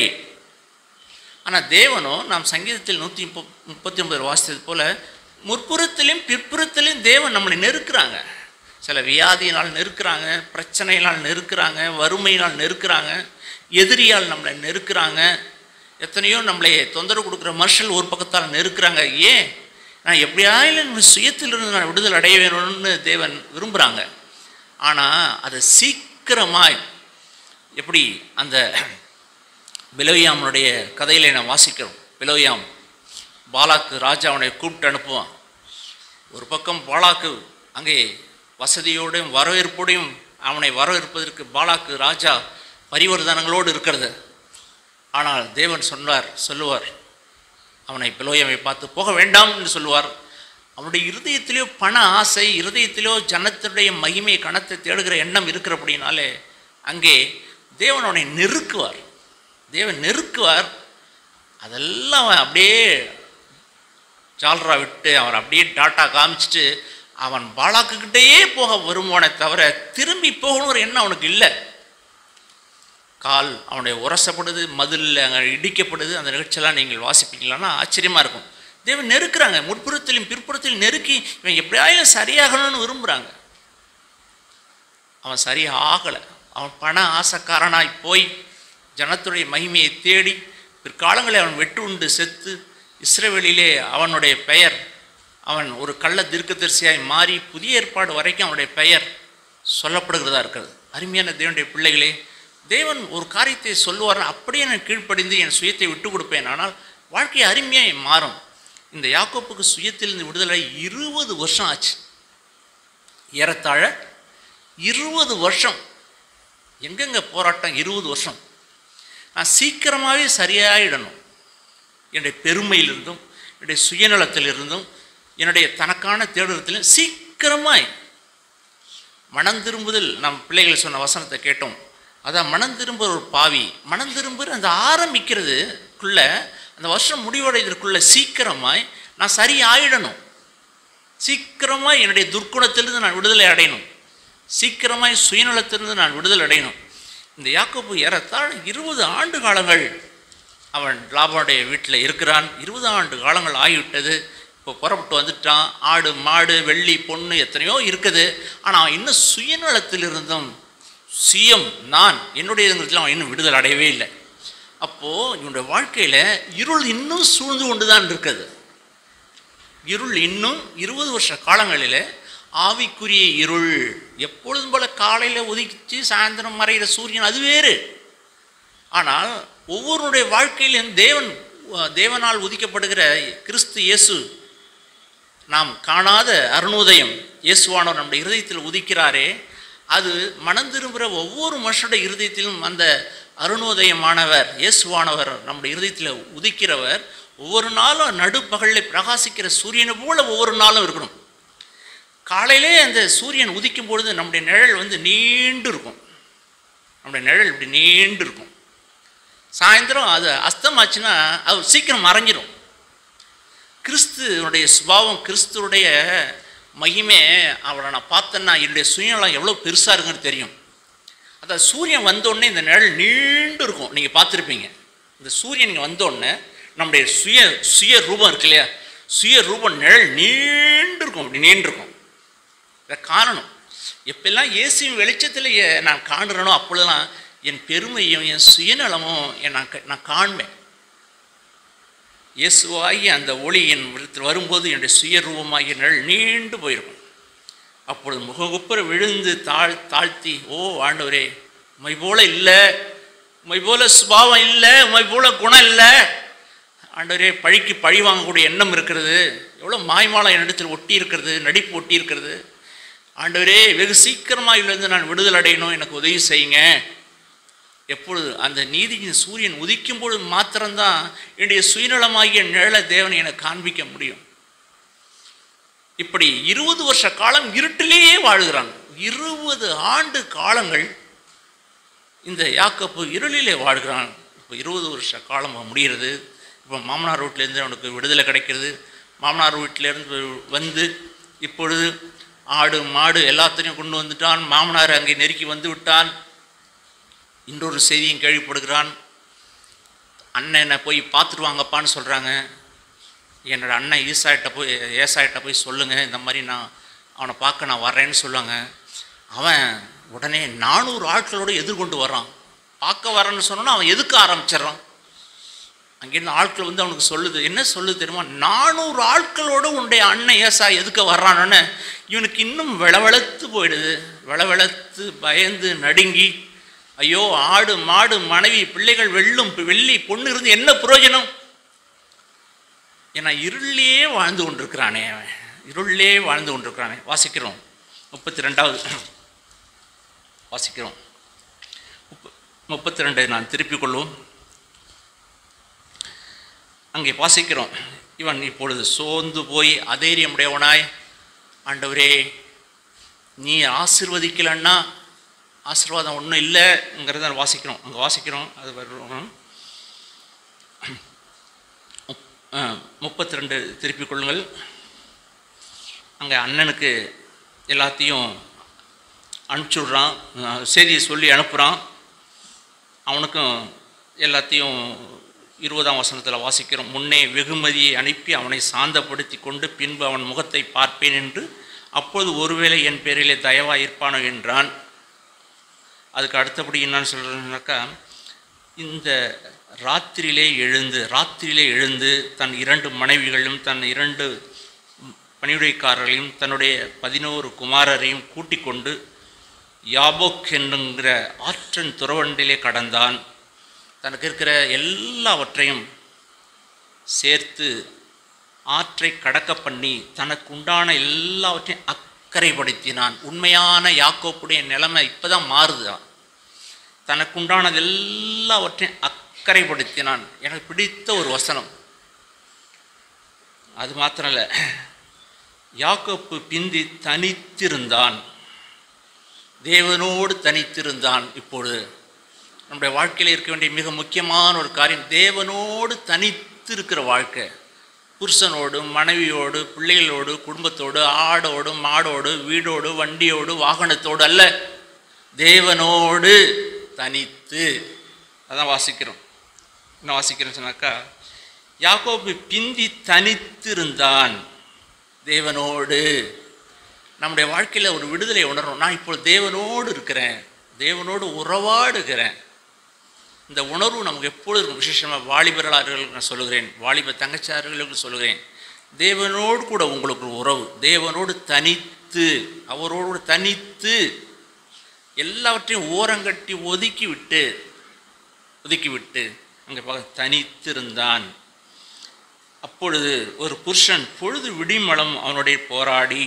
ஆனால் தேவனோ நாம் சங்கீதத்தில் நூற்றி முப்ப முப்பத்தி ஒன்பது வாசித்தது போல முற்புறத்திலையும் பிற்புறத்திலையும் தேவன் நம்மளை நெருக்கிறாங்க. சில வியாதியினால் நெருக்கிறாங்க, பிரச்சனையினால் நெருக்கிறாங்க, வறுமையினால் நெருக்கிறாங்க, எதிரியால் நம்மளை நெருக்கிறாங்க, எத்தனையோ நம்மளை தொந்தரவு கொடுக்குற மனுஷல் ஒரு பக்கத்தால் நெருக்கிறாங்க. ஏன்? நான் எப்படியாயிலும் சுயத்திலிருந்து நான் விடுதலை அடைய வேணும்னு தேவன் விரும்புகிறாங்க. ஆனால் அதை சீக்கிரமாய் எப்படி அந்த பிலோயாமனுடைய கதையில் நான் வாசிக்கிறோம். பிலோயாம் பாலாக்கு ராஜா அவனை கூப்பிட்டு அனுப்புவான். ஒரு பக்கம் பாலாக்கு அங்கே வசதியோடையும் வரவேற்போடையும் அவனை வரவேற்பதற்கு பாலாக்கு ராஜா பரிவர்த்தனங்களோடு இருக்கிறது. ஆனால் தேவன் சொன்னார் சொல்லுவார் அவனை பிலோயாமை பார்த்து போக வேண்டாம் என்று சொல்லுவார். அவனுடைய இருதயத்திலேயோ பண ஆசை, இருதயத்திலோ ஜனத்தினுடைய மகிமை கணத்தை தேடுகிற எண்ணம் இருக்கிற அப்படின்னாலே அங்கே தேவன் அவனை நெருக்குவார். தேவன் நெருக்குவார். அதெல்லாம் அவன் அப்படியே ஜால்ரா விட்டு அவன் அப்படியே டாட்டா காமிச்சிட்டு அவன் பாலாக்குக்கிட்டே போக வருமானே தவிர திரும்பி போகணுங்கிற எண்ணம் அவனுக்கு இல்லை. கால் அவனுடைய உரசப்படுது, மதிலில் அங்கே இடிக்கப்படுது. அந்த நிகழ்ச்சியெல்லாம் நீங்கள் வாசிப்பீங்களான்னா ஆச்சரியமாக இருக்கும். தேவன் நெருக்கிறாங்க, முற்புறத்திலும் பிற்புறத்திலும் நெருக்கி இவன் எப்படியாயும் சரியாகணும்னு விரும்புகிறாங்க. அவன் சரியாக ஆகலை. அவன் பண ஆசைக்காரனாய் போய் ஜனத்துடைய மகிமையை தேடி பிற்காலங்களில் அவன் வெட்டு உண்டு செத்து இஸ்ரவேலிலே அவனுடைய பெயர், அவன் ஒரு கள்ள தீர்க்கதரிசியாய் மாறி புதிய ஏற்பாடு வரைக்கும் அவனுடைய பெயர் சொல்லப்படுகிறதா இருக்கிறது. அருமையான தேவனுடைய பிள்ளைகளே, தேவன் ஒரு காரியத்தை சொல்லுவார், அப்படியே நான் கீழ்ப்படிந்து என் சுயத்தை விட்டு கொடுப்பேன், ஆனால் வாழ்க்கை அருமையாக மாறும். இந்த யாக்கோப்புக்கு சுயத்திலிருந்து விடுதலை இருபது வருஷம் ஆச்சு. ஏறத்தாழ இருபது வருஷம். எங்கெங்க போராட்டம்? இருபது வருஷம். நான் சீக்கிரமாகவே சரியாயிடணும். என்னுடைய பெருமையிலிருந்தும் என்னுடைய சுயநலத்திலிருந்தும் என்னுடைய தனக்கான தேடுதலிலும் சீக்கிரமாய் மனம் திரும்புதல். நம் பிள்ளைகள் சொன்ன வசனத்தை கேட்டோம். அதான் மனம் திரும்ப ஒரு பாவி. மனம் திரும்ப அந்த ஆரம்பிக்கிறதுக்குள்ள அந்த வருஷம் முடிவடைவதற்குள்ள சீக்கிரமாய் நான் சரி ஆயிடணும். சீக்கிரமாய் என்னுடைய துர்க்குணத்திலிருந்து நான் விடுதலை அடையணும். சீக்கிரமாய் சுயநலத்திலிருந்து நான் விடுதலை அடையணும். இந்த யாக்கோபு ஏறத்தாழ இருபது ஆண்டு காலங்கள் அவன் லாபானுடைய வீட்டில் இருக்கிறான். இருபது ஆண்டு காலங்கள் ஆகிவிட்டது. இப்போ புறப்பட்டு வந்துட்டான். ஆடு மாடு வெள்ளி பொண்ணு எத்தனையோ இருக்குது. ஆனால் அவன் இன்னும் சுயநலத்திலிருந்தும் சுயம் நான் என்னுடையதுங்கிறதுல அவன் இன்னும் விடுதலை அடையவே இல்லை. அப்போது இவனுடைய வாழ்க்கையில் இருள் இன்னும் சூழ்ந்து கொண்டு தான் இருக்குது. இருள் இன்னும் இருபது வருஷ காலங்களில் ஆவிக்குரிய இருள். எப்பொழுதும் போல காலையில் உதிச்சு சாயந்தரம் மறைகிற சூரியன் அது வேறு. ஆனால் ஒவ்வொருடைய வாழ்க்கையிலும் தேவன் தேவனால் உதிக்கப்படுகிற கிறிஸ்து இயேசு, நாம் காணாத அருணோதயம் இயேசுவானவர் நம்முடைய இருதயத்தில் உதிக்கிறாரே, அது மனம் திரும்புகிற ஒவ்வொரு மனுஷனுடைய இருதயத்திலும் அந்த அருணோதயமானவர் இயேசுவானவர் நம்முடைய இருதயத்தில் உதிக்கிறவர். ஒவ்வொரு நாளும் நடுப்பகலில் பிரகாசிக்கிற சூரியனை போல ஒவ்வொரு நாளும் இருக்கணும். காலையிலே அந்த சூரியன் உதிக்கும் பொழுது நம்முடைய நிழல் வந்து நீண்டு இருக்கும். நம்முடைய நிழல் இப்படி நீண்டு இருக்கும். சாயந்தரம் அது அஸ்தமாச்சுன்னா அது சீக்கிரம் மறைஞ்சிடும். கிறிஸ்துவனுடைய சுபாவம், கிறிஸ்துவனுடைய மகிமை, அவளை நான் பார்த்தேன்னா என்னுடைய சுயநலம் எவ்வளோ பெருசாக இருக்குன்னு தெரியும். அதாவது சூரியன் வந்தோடனே இந்த நிழல் நீண்டு இருக்கும். நீங்கள் பார்த்துருப்பீங்க. இந்த சூரியன் நீங்கள் வந்தோடனே நம்முடைய சுய சுய ரூபம் இருக்கு இல்லையா, சுய ரூபம் நிழல் நீண்டு இருக்கும். அப்படி நீண்டிருக்கும். இதை காரணம் எப்பெல்லாம் இயேசுவின் வெளிச்சத்தில் நான் காணுறேனோ அப்பொழுதெல்லாம் என் பெருமையும் என் சுயநலமும் என் நான் நான் காண்பேன். இயேசுவாகி அந்த ஒளி என் விடத்தில் வரும்போது என்னுடைய சுயரூபமாகிய நிழல் நீண்டு போயிருக்கும். அப்பொழுது முககுப்புற விழுந்து தாழ் தாழ்த்தி ஓ ஆண்டவரே, உம்மை போல இல்லை, உம்மை போல சுபாவம் இல்லை, உம்மை போல குணம் இல்லை ஆண்டவரே, பழிக்கு பழி வாங்கக்கூடிய எண்ணம் இருக்கிறது, எவ்வளோ மாய்மாலம் என்னிடத்தில் ஒட்டி இருக்கிறது, நடிப்பு ஒட்டி இருக்கிறது. ஆண்டவரே, வெகு சீக்கிரமாக இருந்து நான் விடுதலை அடையணும், எனக்கு உதவி செய்யுங்க. எப்பொழுது அந்த நீதியின் சூரியன் உதிக்கும் பொழுது மாத்திரம்தான் என்னுடைய சுயநலமாகிய நிழலை தேவனை எனக்கு காண்பிக்க முடியும். இப்படி இருபது வருஷ காலம் இருட்டிலேயே வாழ்கிறாங்க. இருபது ஆண்டு காலங்கள் இந்த யாக்கோப்பு இருளிலே வாழ்கிறான். இப்போ இருபது வருஷ காலம் முடிகிறது. இப்போ மாமனார் வீட்டிலேருந்து அவனுக்கு விடுதலை கிடைக்கிறது. மாமனார் வீட்டிலேருந்து வந்து இப்பொழுது ஆடு மாடு எல்லாத்தையும் கொண்டு வந்துட்டான். மாமனார் அங்கே நெருக்கி வந்து விட்டான். இன்னொரு செய்தியும் கேள்விப்படுகிறான். அண்ணனை போய் பார்த்துட்டு வாங்கப்பான்னு சொல்கிறாங்க. என்னோடய அண்ணன் ஈசாயிட்ட போய் ஏசாயிட்ட போய் சொல்லுங்கள், இந்த மாதிரி நான் அவனை பார்க்க நான் வர்றேன்னு சொல்லுவாங்க. அவன் உடனே நானூறு ஆட்களோடு எதிர்கொண்டு வர்றான். பார்க்க வரேன்னு சொன்னோன்னா அவன் எதுக்க ஆரம்பிச்சிட்றான். அங்கேருந்து ஆட்கள் வந்து அவனுக்கு சொல்லுது. என்ன சொல்லுது தெரியுமா? நானூறு ஆட்களோடு உன்னுடைய அண்ணன் ஏசா எதுக்க வர்றான்னு இவனுக்கு இன்னும் விளவெளத்து போயிடுது. விளவெளத்து பயந்து நடுங்கி, ஐயோ, ஆடு மாடு மனைவி பிள்ளைகள் வெள்ளும் வெள்ளி பொண்ணு இருந்து என்ன பிரயோஜனம்? ஏன்னா இருளே வாழ்ந்து கொண்டிருக்கிறானே, அவன் இருளே வாழ்ந்து கொண்டிருக்கிறானே. வாசிக்கிறோம் முப்பத்தி ரெண்டாவது வாசிக்கிறோம் முப்பத்தி ரெண்டை நான் திருப்பிக் கொள்வோம். அங்கே வாசிக்கிறோம். இவன் இப்பொழுது சோர்ந்து போய் அதேரியமுடையவனாய், ஆண்டவரே நீ ஆசீர்வதிக்கலன்னா ஆசீர்வாதம் ஒன்றும் இல்லைங்கிறத வாசிக்கிறோம். அங்கே வாசிக்கிறோம். அது வரும் முப்பத்தி ரெண்டு திருப்பிக் கொள்ளுங்கள். அங்கே அண்ணனுக்கு எல்லாத்தையும் அனுப்பிச்சுட்றான், செய்தியை சொல்லி அனுப்புகிறான். அவனுக்கும் எல்லாத்தையும் இருபதாம் வசனத்தில் வாசிக்கிறோம். முன்னே வெகுமதியை அனுப்பி அவனை சாந்தப்படுத்தி கொண்டு பின்பு அவன் முகத்தை பார்ப்பேன் என்று அப்பொழுது ஒருவேளை என் பேரிலே தயவாக இருப்பானோ என்றான். அதுக்கு அடுத்தபடி என்னன்னு சொல்கிறேன்னாக்கா, இந்த ராத்திரியிலே எழுந்து ராத்திரியிலே எழுந்து தன் இரண்டு மனைவிகளும் தன் இரண்டு பணியுடைக்காரர்களையும் தன்னுடைய பதினோரு குமாரரையும் கூட்டிக் கொண்டு யாபோக் என்கிற ஆற்றன் துறவண்டிலே கடந்தான். தனக்கு இருக்கிற எல்லாவற்றையும் சேர்த்து ஆற்றை கடக்க பண்ணி தனக்கு உண்டான எல்லாவற்றையும் அக்கறைப்படுத்தினான். உண்மையான யாக்கோப்புடைய நிலைமை இப்போ தான் மாறுதான். தனக்கு உண்டானது எல்லாவற்றையும் அக்கறைப்படுத்தினான். எனக்கு பிடித்த ஒரு வசனம். அது மாத்திரம் இல்லை, யாக்கோப்பு பிந்தி தனித்திருந்தான், தேவனோடு தனித்திருந்தான். இப்பொழுது நம்முடைய வாழ்க்கையில் இருக்க வேண்டிய மிக முக்கியமான ஒரு காரியம் தேவனோடு தனித்திருக்கிற வாழ்க்கை. புருஷனோடு, மனைவியோடு, பிள்ளைகளோடு, குடும்பத்தோடு, ஆடோடு, மாடோடு, வீடோடு, வண்டியோடு, வாகனத்தோடு அல்ல, தேவனோடு தனித்து. அதான் வாசிக்கிறோம். என்ன வாசிக்கிறோம் சொன்னாக்கா, யாக்கோபு பிந்தி தனித்திருந்தான் தேவனோடு. நம்முடைய வாழ்க்கையில் ஒரு விடுதலை உணர்றோம். நான் இப்போ தேவனோடு இருக்கிறேன், தேவனோடு உறவாடுகிறேன். இந்த உணர்வு நமக்கு எப்பொழுதும் விசேஷமாக வாலிபர்களுக்கு நான் சொல்லுகிறேன், வாலிப தங்கச்சார்களுக்கு சொல்லுகிறேன், தேவனோடு கூட உங்களுக்கு உறவு, தேவனோடு தனித்து, அவரோடு தனித்து எல்லாவற்றையும் ஓரங்கட்டி ஒதுக்கி விட்டு ஒதுக்கி விட்டு அங்கே பார்க்க தனித்திருந்தான். அப்பொழுது ஒரு புருஷன் பொழுது விடிமளம் அவனுடைய போராடி,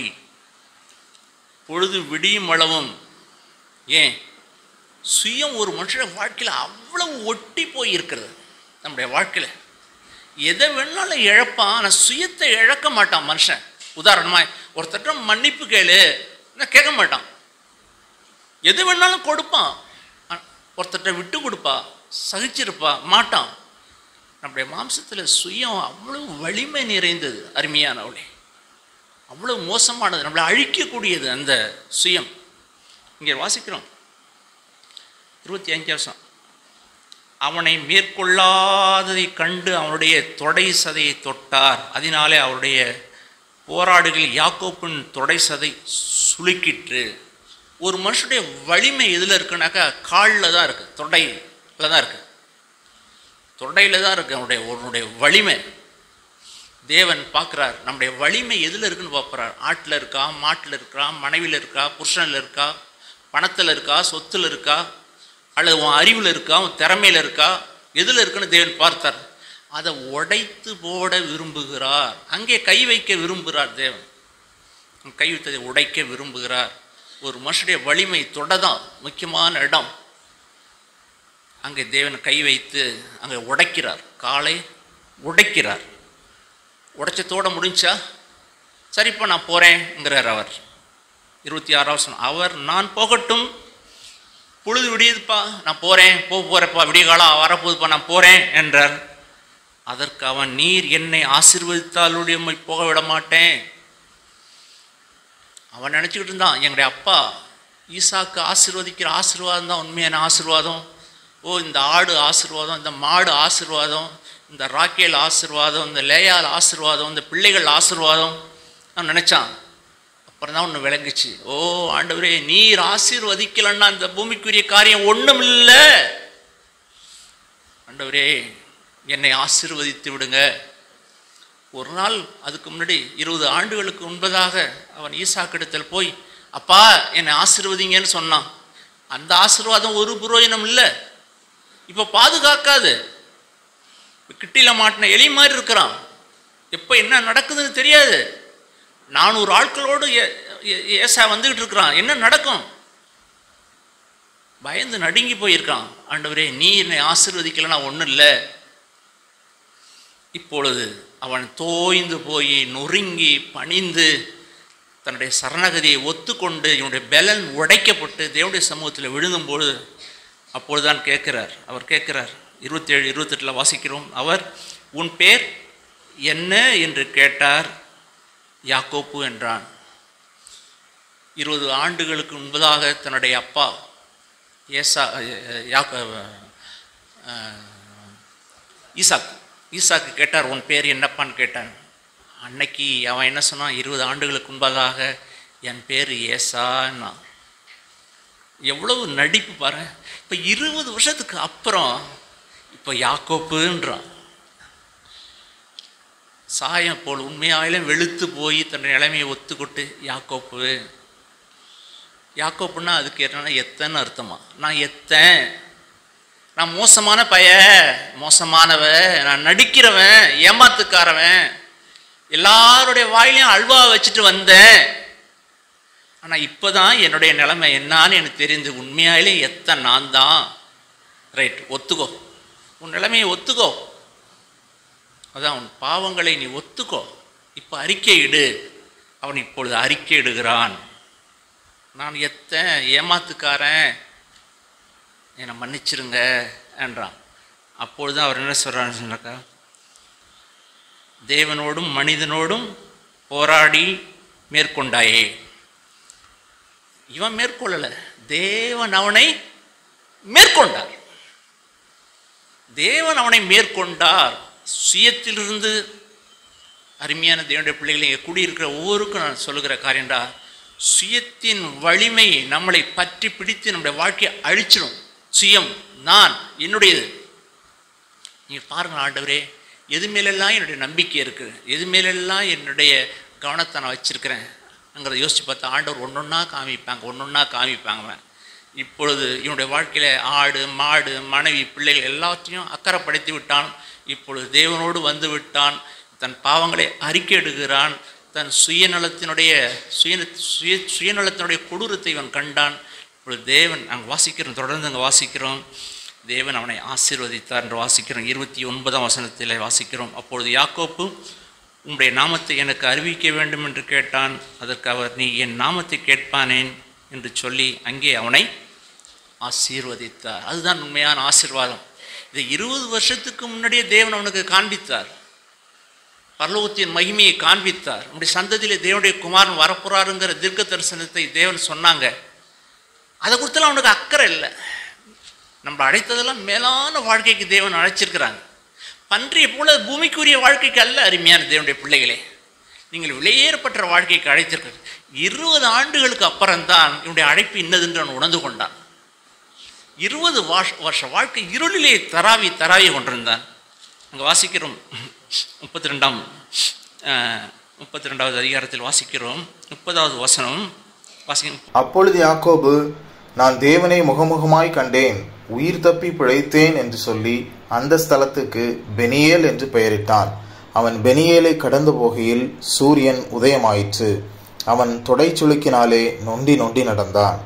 பொழுது விடிமளவும், ஏன் சுயம் ஒரு மனுஷன் வாழ்க்கையில் அவ்வளவு ஒட்டி போய் இருக்கிறது. நம்முடைய வாழ்க்கையில் எதை வேணாலும் இழப்பான், ஆனால் சுயத்தை இழக்க மாட்டான் மனுஷன். உதாரணமாக ஒருத்தட்ட மன்னிப்பு கேளு, கேட்க மாட்டான். எது வேணாலும் கொடுப்பான், ஒருத்தட்ட விட்டு கொடுப்பா, சகிச்சிருப்பா மாட்டான். நம்முடைய மாம்சத்தில் சுயம் அவ்வளவு வலிமை நிறைந்தது அருமையானவளே, அவ்வளவு மோசமானது, நம்மளை அழிக்கக்கூடியது அந்த சுயம். இங்கே வாசிக்கிறோம் இருபத்தி அஞ்சாம் வருஷம். அவனை மேற்கொள்ளாததை கண்டு அவனுடைய தொடை சதையை தொட்டார், அதனாலே அவருடைய போராடுகள் யாக்கோப்பின் தொடை சதை சுளுக்கிற்று. ஒரு மனுஷனுடைய வலிமை எதில் இருக்குனாக்கா காலில் தான் இருக்குது, தொடையில் தான் இருக்குது, தொடையில் தான் இருக்குது அவனுடைய அவனுடைய வலிமை. தேவன் பார்க்குறார் நம்முடைய வலிமை எதில் இருக்குன்னு பார்க்குறார். ஆட்டில் இருக்கா, மாட்டில் இருக்கா, மனைவியில் இருக்கா, புருஷனில் இருக்கா, பணத்தில் இருக்கா, சொத்தில் இருக்கா, அல்லது உன் அறிவில் இருக்கா, உன் திறமையில் இருக்கா, எதில் இருக்குன்னு தேவன் பார்த்தார். அதை உடைத்து போட விரும்புகிறார். அங்கே கை வைக்க விரும்புகிறார் தேவன். கை வைத்ததை உடைக்க விரும்புகிறார். ஒரு மனுஷனுடைய வலிமை தொடதான் முக்கியமான இடம். அங்கே தேவன் கை வைத்து அங்கே உடைக்கிறார், காலை உடைக்கிறார். உடைச்சத்தோடு முடிஞ்சா சரிப்பா நான் போகிறேங்கிறார் அவர். இருபத்தி ஆறாவது சொன்ன அவர் நான் போகட்டும், பொழுது விடியுதுப்பா, நான் போகிறேன், போக போகிறப்பா, விடிய காலம் வரப்போகுதுப்பா, நான் போகிறேன் என்றார். அதற்கு அவன் நீர் என்னை ஆசீர்வதித்தாலுடைய போக விட மாட்டேன். அவன் நினச்சிக்கிட்டு இருந்தான் எங்களுடைய அப்பா ஈசாக்கு ஆசீர்வதிக்கிற ஆசீர்வாதம் தான் உண்மையான ஆசீர்வாதம். ஓ இந்த ஆடு ஆசீர்வாதம், இந்த மாடு ஆசீர்வாதம், இந்த ராக்கேல் ஆசீர்வாதம், இந்த லேயால் ஆசீர்வாதம், இந்த பிள்ளைகள் ஆசீர்வாதம் நான் நினச்சான். அப்புறம் தான் ஒன்று விளங்குச்சு, ஓ ஆண்டவரே நீர் ஆசீர்வதிக்கலன்னா இந்த பூமிக்குரிய காரியம் ஒன்றும் இல்லை, ஆண்டவரே என்னை ஆசீர்வதித்து விடுங்க. ஒரு நாள் அதுக்கு முன்னாடி இருபது ஆண்டுகளுக்கு முன்பதாக அவன் ஈசாக்கிடத்தில் போய் அப்பா என்னை ஆசீர்வதிங்கன்னு சொன்னான். அந்த ஆசீர்வாதம் ஒரு புரோஜனம் இல்லை, இப்போ பாதுகாக்காது. கிட்டியில் மாட்டின எலி மாதிரி இருக்கிறான், எப்போ என்ன நடக்குதுன்னு தெரியாது. நானூறு ஆட்களோடு ஏசா வந்துக்கிட்டு இருக்கிறான், என்ன நடக்கும் பயந்து நடுங்கி போயிருக்கான். ஆண்டவரே நீ என்னை ஆசீர்வதிக்கலைன்னா ஒன்றும் இல்லை. இப்பொழுது அவன் தோய்ந்து போய் நொறுங்கி பணிந்து தன்னுடைய சரணகதியை ஒத்துக்கொண்டு இவனுடைய பலன் உடைக்கப்பட்டு தேவனுடைய சமூகத்தில் விழுங்கும்போது அப்பொழுதுதான் கேட்கிறார். அவர் கேட்கிறார், இருபத்தி ஏழு இருபத்தெட்டில் வாசிக்கிறோம். அவர் உன் பேர் என்ன என்று கேட்டார். யாக்கோப்பு என்றான். இருபது ஆண்டுகளுக்கு முன்பதாக தன்னுடைய அப்பா ஏசா யாக்கோ ஈசாக்கு ஈசாக்கு கேட்டார், உன் பேர் என்னப்பான்னு கேட்டான். அன்னைக்கு அவன் என்ன சொன்னான்? இருபது ஆண்டுகளுக்கு முன்பதாக என் பேர் ஏசான்னா. எவ்வளவு நடிப்பு பாரு. இப்போ இருபது வருஷத்துக்கு அப்புறம் இப்போ யாக்கோப்புன்றான். சாயம் போல் உண்மையாயிலும் வெளுத்து போய் தன்னுடைய நிலைமையை ஒத்துக்கொண்டு யாக்கோப்பு. யாக்கோப்புன்னா அதுக்கு என்னன்னா எத்தனை அர்த்தமா? நான் எத்தன், நான் மோசமான பைய, மோசமானவன், நான் நடிக்கிறவன், ஏமாத்துக்காரவன், எல்லாருடைய வாயிலையும் அல்வா வச்சுட்டு வந்தேன். ஆனால் இப்போ தான் என்னுடைய நிலைமை என்னான்னு எனக்கு தெரிந்து உண்மையாயிலே எத்தனை நான் தான். ரைட், ஒத்துக்கோ, உன் நிலைமையை ஒத்துக்கோ. அதான் உன் பாவங்களை நீ ஒத்துக்கோ, இப்போ அறிக்கையிடு. அவன் இப்பொழுது அறிக்கையிடுகிறான். நான் எத்தன் ஏமாத்துக்காரன், என்னை மன்னிச்சிருங்க என்றான். அப்பொழுது அவர் என்ன சொல்கிறான்னு சொன்னாக்கா, தேவனோடும் மனிதனோடும் போராடி மேற்கொண்டாயே. இவன் மேற்கொள்ளலை, தேவன் அவனை மேற்கொண்டார். தேவன் அவனை மேற்கொண்டார். சுயத்திலிருந்து அருமையான தேவனுடைய பிள்ளைகளை இங்கே கூடியிருக்கிற ஒவ்வொருக்கும் நான் சொல்லுகிற காரியம்டா, சுயத்தின் வலிமை நம்மளை பற்றி பிடித்து நம்முடைய வாழ்க்கையை அழிச்சிடும். சுயம், நான், என்னுடையது. நீங்கள் பாருங்கள், ஆண்டவரே எது மேலெல்லாம் என்னுடைய நம்பிக்கை இருக்குது, எது மேலெல்லாம் என்னுடைய கவனத்தை நான் வச்சுருக்கிறேன் அங்கிறத யோசித்து பார்த்தா ஆண்டவர் ஒன்று ஒன்றா காமிப்பாங்க, ஒன்று ஒன்றா காமிப்பாங்க. இப்பொழுது இவனுடைய வாழ்க்கையில் ஆடு மாடு மனைவி பிள்ளைகள் எல்லாத்தையும் அக்கறைப்படுத்தி விட்டான். இப்பொழுது தேவனோடு வந்து விட்டான். தன் பாவங்களை அறிக்கையிடுகிறான். தன் சுயநலத்தினுடைய சுய சுய சுயநலத்தினுடைய கொடூரத்தை இவன் கண்டான். இப்பொழுது தேவன் அங்கே வாசிக்கிறோம், தொடர்ந்து அங்கே வாசிக்கிறோம், தேவன் அவனை ஆசீர்வதித்தார் என்று வாசிக்கிறோம். இருபத்தி ஒன்பதாம் வசனத்தில் வாசிக்கிறோம். அப்பொழுது யாக்கோப்பு உம்முடைய நாமத்தை எனக்கு அறிவிக்க வேண்டும் என்று கேட்டான். அதற்கு அவர், நீ என் நாமத்தை கேட்பானேன் என்று சொல்லி அங்கே அவனை ஆசீர்வதித்தார். அதுதான் உண்மையான ஆசீர்வாதம். இதை இருபது வருஷத்துக்கு முன்னாடியே தேவன் அவனுக்கு காண்பித்தார். பரலோகத்தின் மகிமையை காண்பித்தார். நம்முடைய சந்ததியிலே தேவனுடைய குமாரன் வரப்போறாருங்கிற தீர்க்க தரிசனத்தை தேவன் சொன்னாங்க. அதை குறித்தெல்லாம் அவனுக்கு அக்கறை இல்லை. நம்ம அழைத்ததெல்லாம் மேலான வாழ்க்கைக்கு தேவன் அழைச்சிருக்கிறாங்க. பன்றியை போல பூமிக்குரிய வாழ்க்கைக்கு அல்ல. அருமையான தேவனுடைய பிள்ளைகளே, நீங்கள் விலையேறப்பட்ட வாழ்க்கைக்கு அழைத்திருக்கிறது. இருபது ஆண்டுகளுக்கு அப்புறம்தான் இவனுடைய அழைப்பு இன்னதென்று அவன் உணர்ந்து கொண்டான். இருபது வருஷ வருஷ வாழ்க்கை இருளிலே தராவி தராவி கொண்டிருந்தான். அங்கே வாசிக்கிறோம் முப்பத்தி ரெண்டாம் முப்பத்தி ரெண்டாவது அதிகாரத்தில் வாசிக்கிறோம், முப்பதாவது வசனம் வாசிக்கிறோம். அப்பொழுது யாக்கோபு, நான் தேவனை முகமுகமாய் கண்டேன், உயிர் தப்பி பிழைத்தேன் என்று சொல்லி அந்த ஸ்தலத்துக்கு பெனியேல் என்று பெயரிட்டான். அவன் பெனியேலை கடந்து போகையில் சூரியன் உதயமாயிற்று. அவன் தொடை சுளுக்கினாலே நொண்டி நொண்டி நடந்தான்.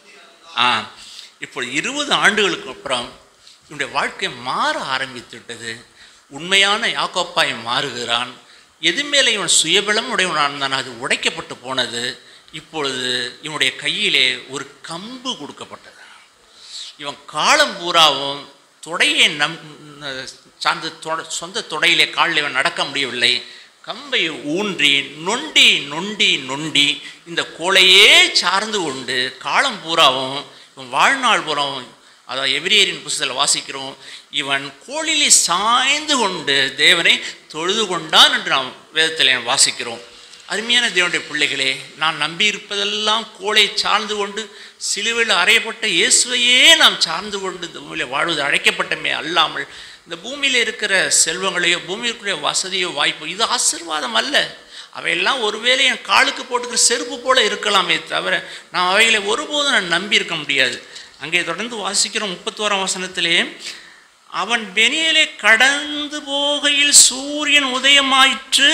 ஆ இப்போ இருபது ஆண்டுகளுக்கு அப்புறம் இவனுடைய வாழ்க்கை மாற ஆரம்பித்து விட்டது. உண்மையான யாக்கோப்பாய் மாறுகிறான். எது மேலே இவன் சுயபலம் உடையவனான் தான் அது உடைக்கப்பட்டு போனது. இப்பொழுது இவனுடைய கையிலே ஒரு கம்பு கொடுக்கப்பட்டது. இவன் காலம் பூராவும் தொடையை நம் சார்ந்த தொட சொந்த தொடையிலே காலில் இவன் நடக்க முடியவில்லை. கம்பை ஊன்றி நொண்டி நொண்டி நொண்டி இந்த கோலையே சார்ந்து கொண்டு காலம் பூராவும் இவன் வாழ்நாள் பூராவும், அதாவது எபிரேயரின் புத்தகத்தில் வாசிக்கிறோம், இவன் கோளிலே சாய்ந்து கொண்டு தேவனை தொழுது கொண்டான் என்று நாம் வேதத்தில் வாசிக்கிறோம். அருமையான தேவனுடைய பிள்ளைகளே, நான் நம்பியிருப்பதெல்லாம் கோளை சார்ந்து கொண்டு சிலுவையில் அறையப்பட்ட இயேசுவையே நாம் சார்ந்து கொண்டு இந்த பூமியில் வாழ்வது அழைக்கப்பட்டமே அல்லாமல் இந்த பூமியில் இருக்கிற செல்வங்களையோ பூமியிற்குரிய வசதியோ வாய்ப்போ இது ஆசீர்வாதம் அல்ல. அவையெல்லாம் ஒருவேளை என் காலுக்கு போட்டுக்கிற செருப்பு போல இருக்கலாமே தவிர நான் அவைகளை ஒருபோதும் நான் நம்பி இருக்க முடியாது. அங்கே தொடர்ந்து வாசிக்கிறோம் முப்பத்தோராம் வசனத்திலே, அவன் பெனியேலை கடந்து போகையில் சூரியன் உதயமாயிற்று.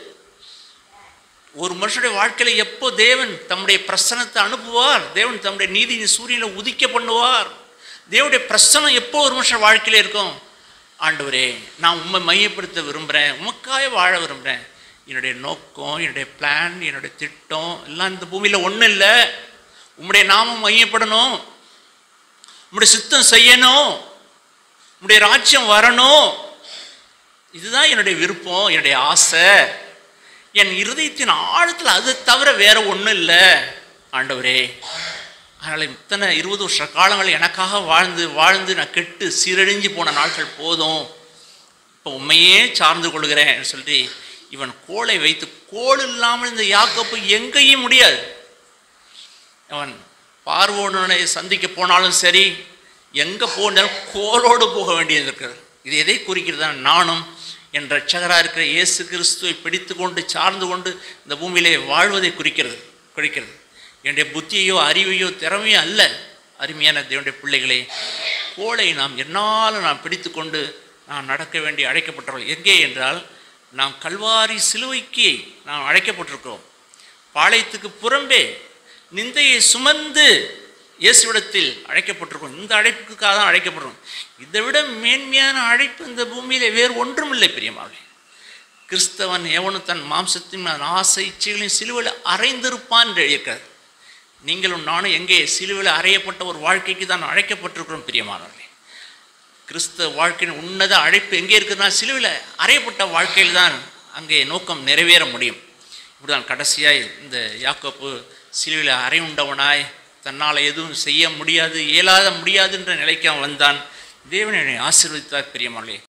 ஒரு மனுஷனுடைய வாழ்க்கையில் எப்போ தேவன் தம்முடைய பிரசனத்தை அனுப்புவார், தேவன் தம்முடைய நீதியின் சூரியனை உதிக்க பண்ணுவார். தேவனுடைய பிரசனம் எப்போ ஒரு மனுஷன் வாழ்க்கையில் இருக்கும்? ஆண்டவரே, நான் உம்மை மையப்படுத்த விரும்புகிறேன், உமக்காக வாழ விரும்புகிறேன். என்னுடைய நோக்கம், என்னுடைய பிளான், என்னுடைய திட்டம் எல்லாம் இந்த பூமியில் ஒன்றும் இல்லை. உம்முடைய நாமம் மையப்படணும், உம்முடைய சித்தம் செய்யணும், உம்முடைய ராஜ்யம் வரணும். இதுதான் என்னுடைய விருப்பம், என்னுடைய ஆசை. என் இருதயத்தின் ஆழத்தில் அதை தவிர வேற ஒன்றும் இல்லை ஆண்டவரே. அதனால் இத்தனை இருபது வருஷ காலங்கள் எனக்காக வாழ்ந்து வாழ்ந்து நான் கெட்டு சீரழிஞ்சு போன நாட்கள் போதும், இப்போ உண்மையே சார்ந்து கொள்கிறேன் சொல்லி இவன் கோலை வைத்து, கோல் இல்லாமல் இந்த யாக்கோப்பு எங்கேயும் முடியாது. அவன் பார்வோனை சந்திக்க போனாலும் சரி, எங்கே போனாலும் கோலோடு போக வேண்டியது இருக்கிறது. இது எதை குறிக்கிறதா? நானும் என் ரட்சகராக இருக்கிற இயேசு கிறிஸ்துவை பிடித்து கொண்டு சார்ந்து கொண்டு இந்த பூமியிலே வாழ்வதை குறிக்கிறது குறிக்கிறது என்னுடைய புத்தியையோ அறிவையோ திறமையோ அல்ல. அருமையான தேவனுடைய பிள்ளைகளே, கோலை நாம் என்னால் நாம் பிடித்து கொண்டு நாம் நடக்க வேண்டி அழைக்கப்பட்டவர்கள். எங்கே என்றால், நாம் கல்வாரி சிலுவைக்கு நாம் அழைக்கப்பட்டிருக்கிறோம். பாளையத்துக்கு புறம்பே நிந்தையை சுமந்து இயேசுவிடத்தில் அழைக்கப்பட்டிருக்கோம். இந்த அழைப்புக்காக தான் அழைக்கப்பட்டிருக்கோம். இதை விட மேன்மையான அழைப்பு இந்த பூமியிலே வேறு ஒன்றும் இல்லை பிரியமாவே. கிறிஸ்தவன் எவனும் தன் மாம்சத்தின் ஆசை இச்சைகளையும் சிலுவையில் அறைந்திருப்பான் என்று எழுதியிருக்கிறது. நீங்களும் நானும் எங்கே சிலுவையில் அறையப்பட்ட ஒரு வாழ்க்கைக்கு தான் அழைக்கப்பட்டிருக்கிறோம் பிரியமானவர்களே. கிறிஸ்தவ வாழ்க்கையின் உன்னத அழைப்பு எங்கே இருக்குதுன்னா, சிலுவையில் அறையப்பட்ட வாழ்க்கையில் தான் அங்கே நோக்கம் நிறைவேற முடியும். இப்படிதான் கடைசியாய் இந்த யாக்கோப்பு சிலுவையில் அறை உண்டவனாய் தன்னால் எதுவும் செய்ய முடியாது, இயலாத முடியாது என்ற நிலைக்கு அவன் வந்தான். தேவனை ஆசீர்வதித்தார் பிரியமானவர்களே.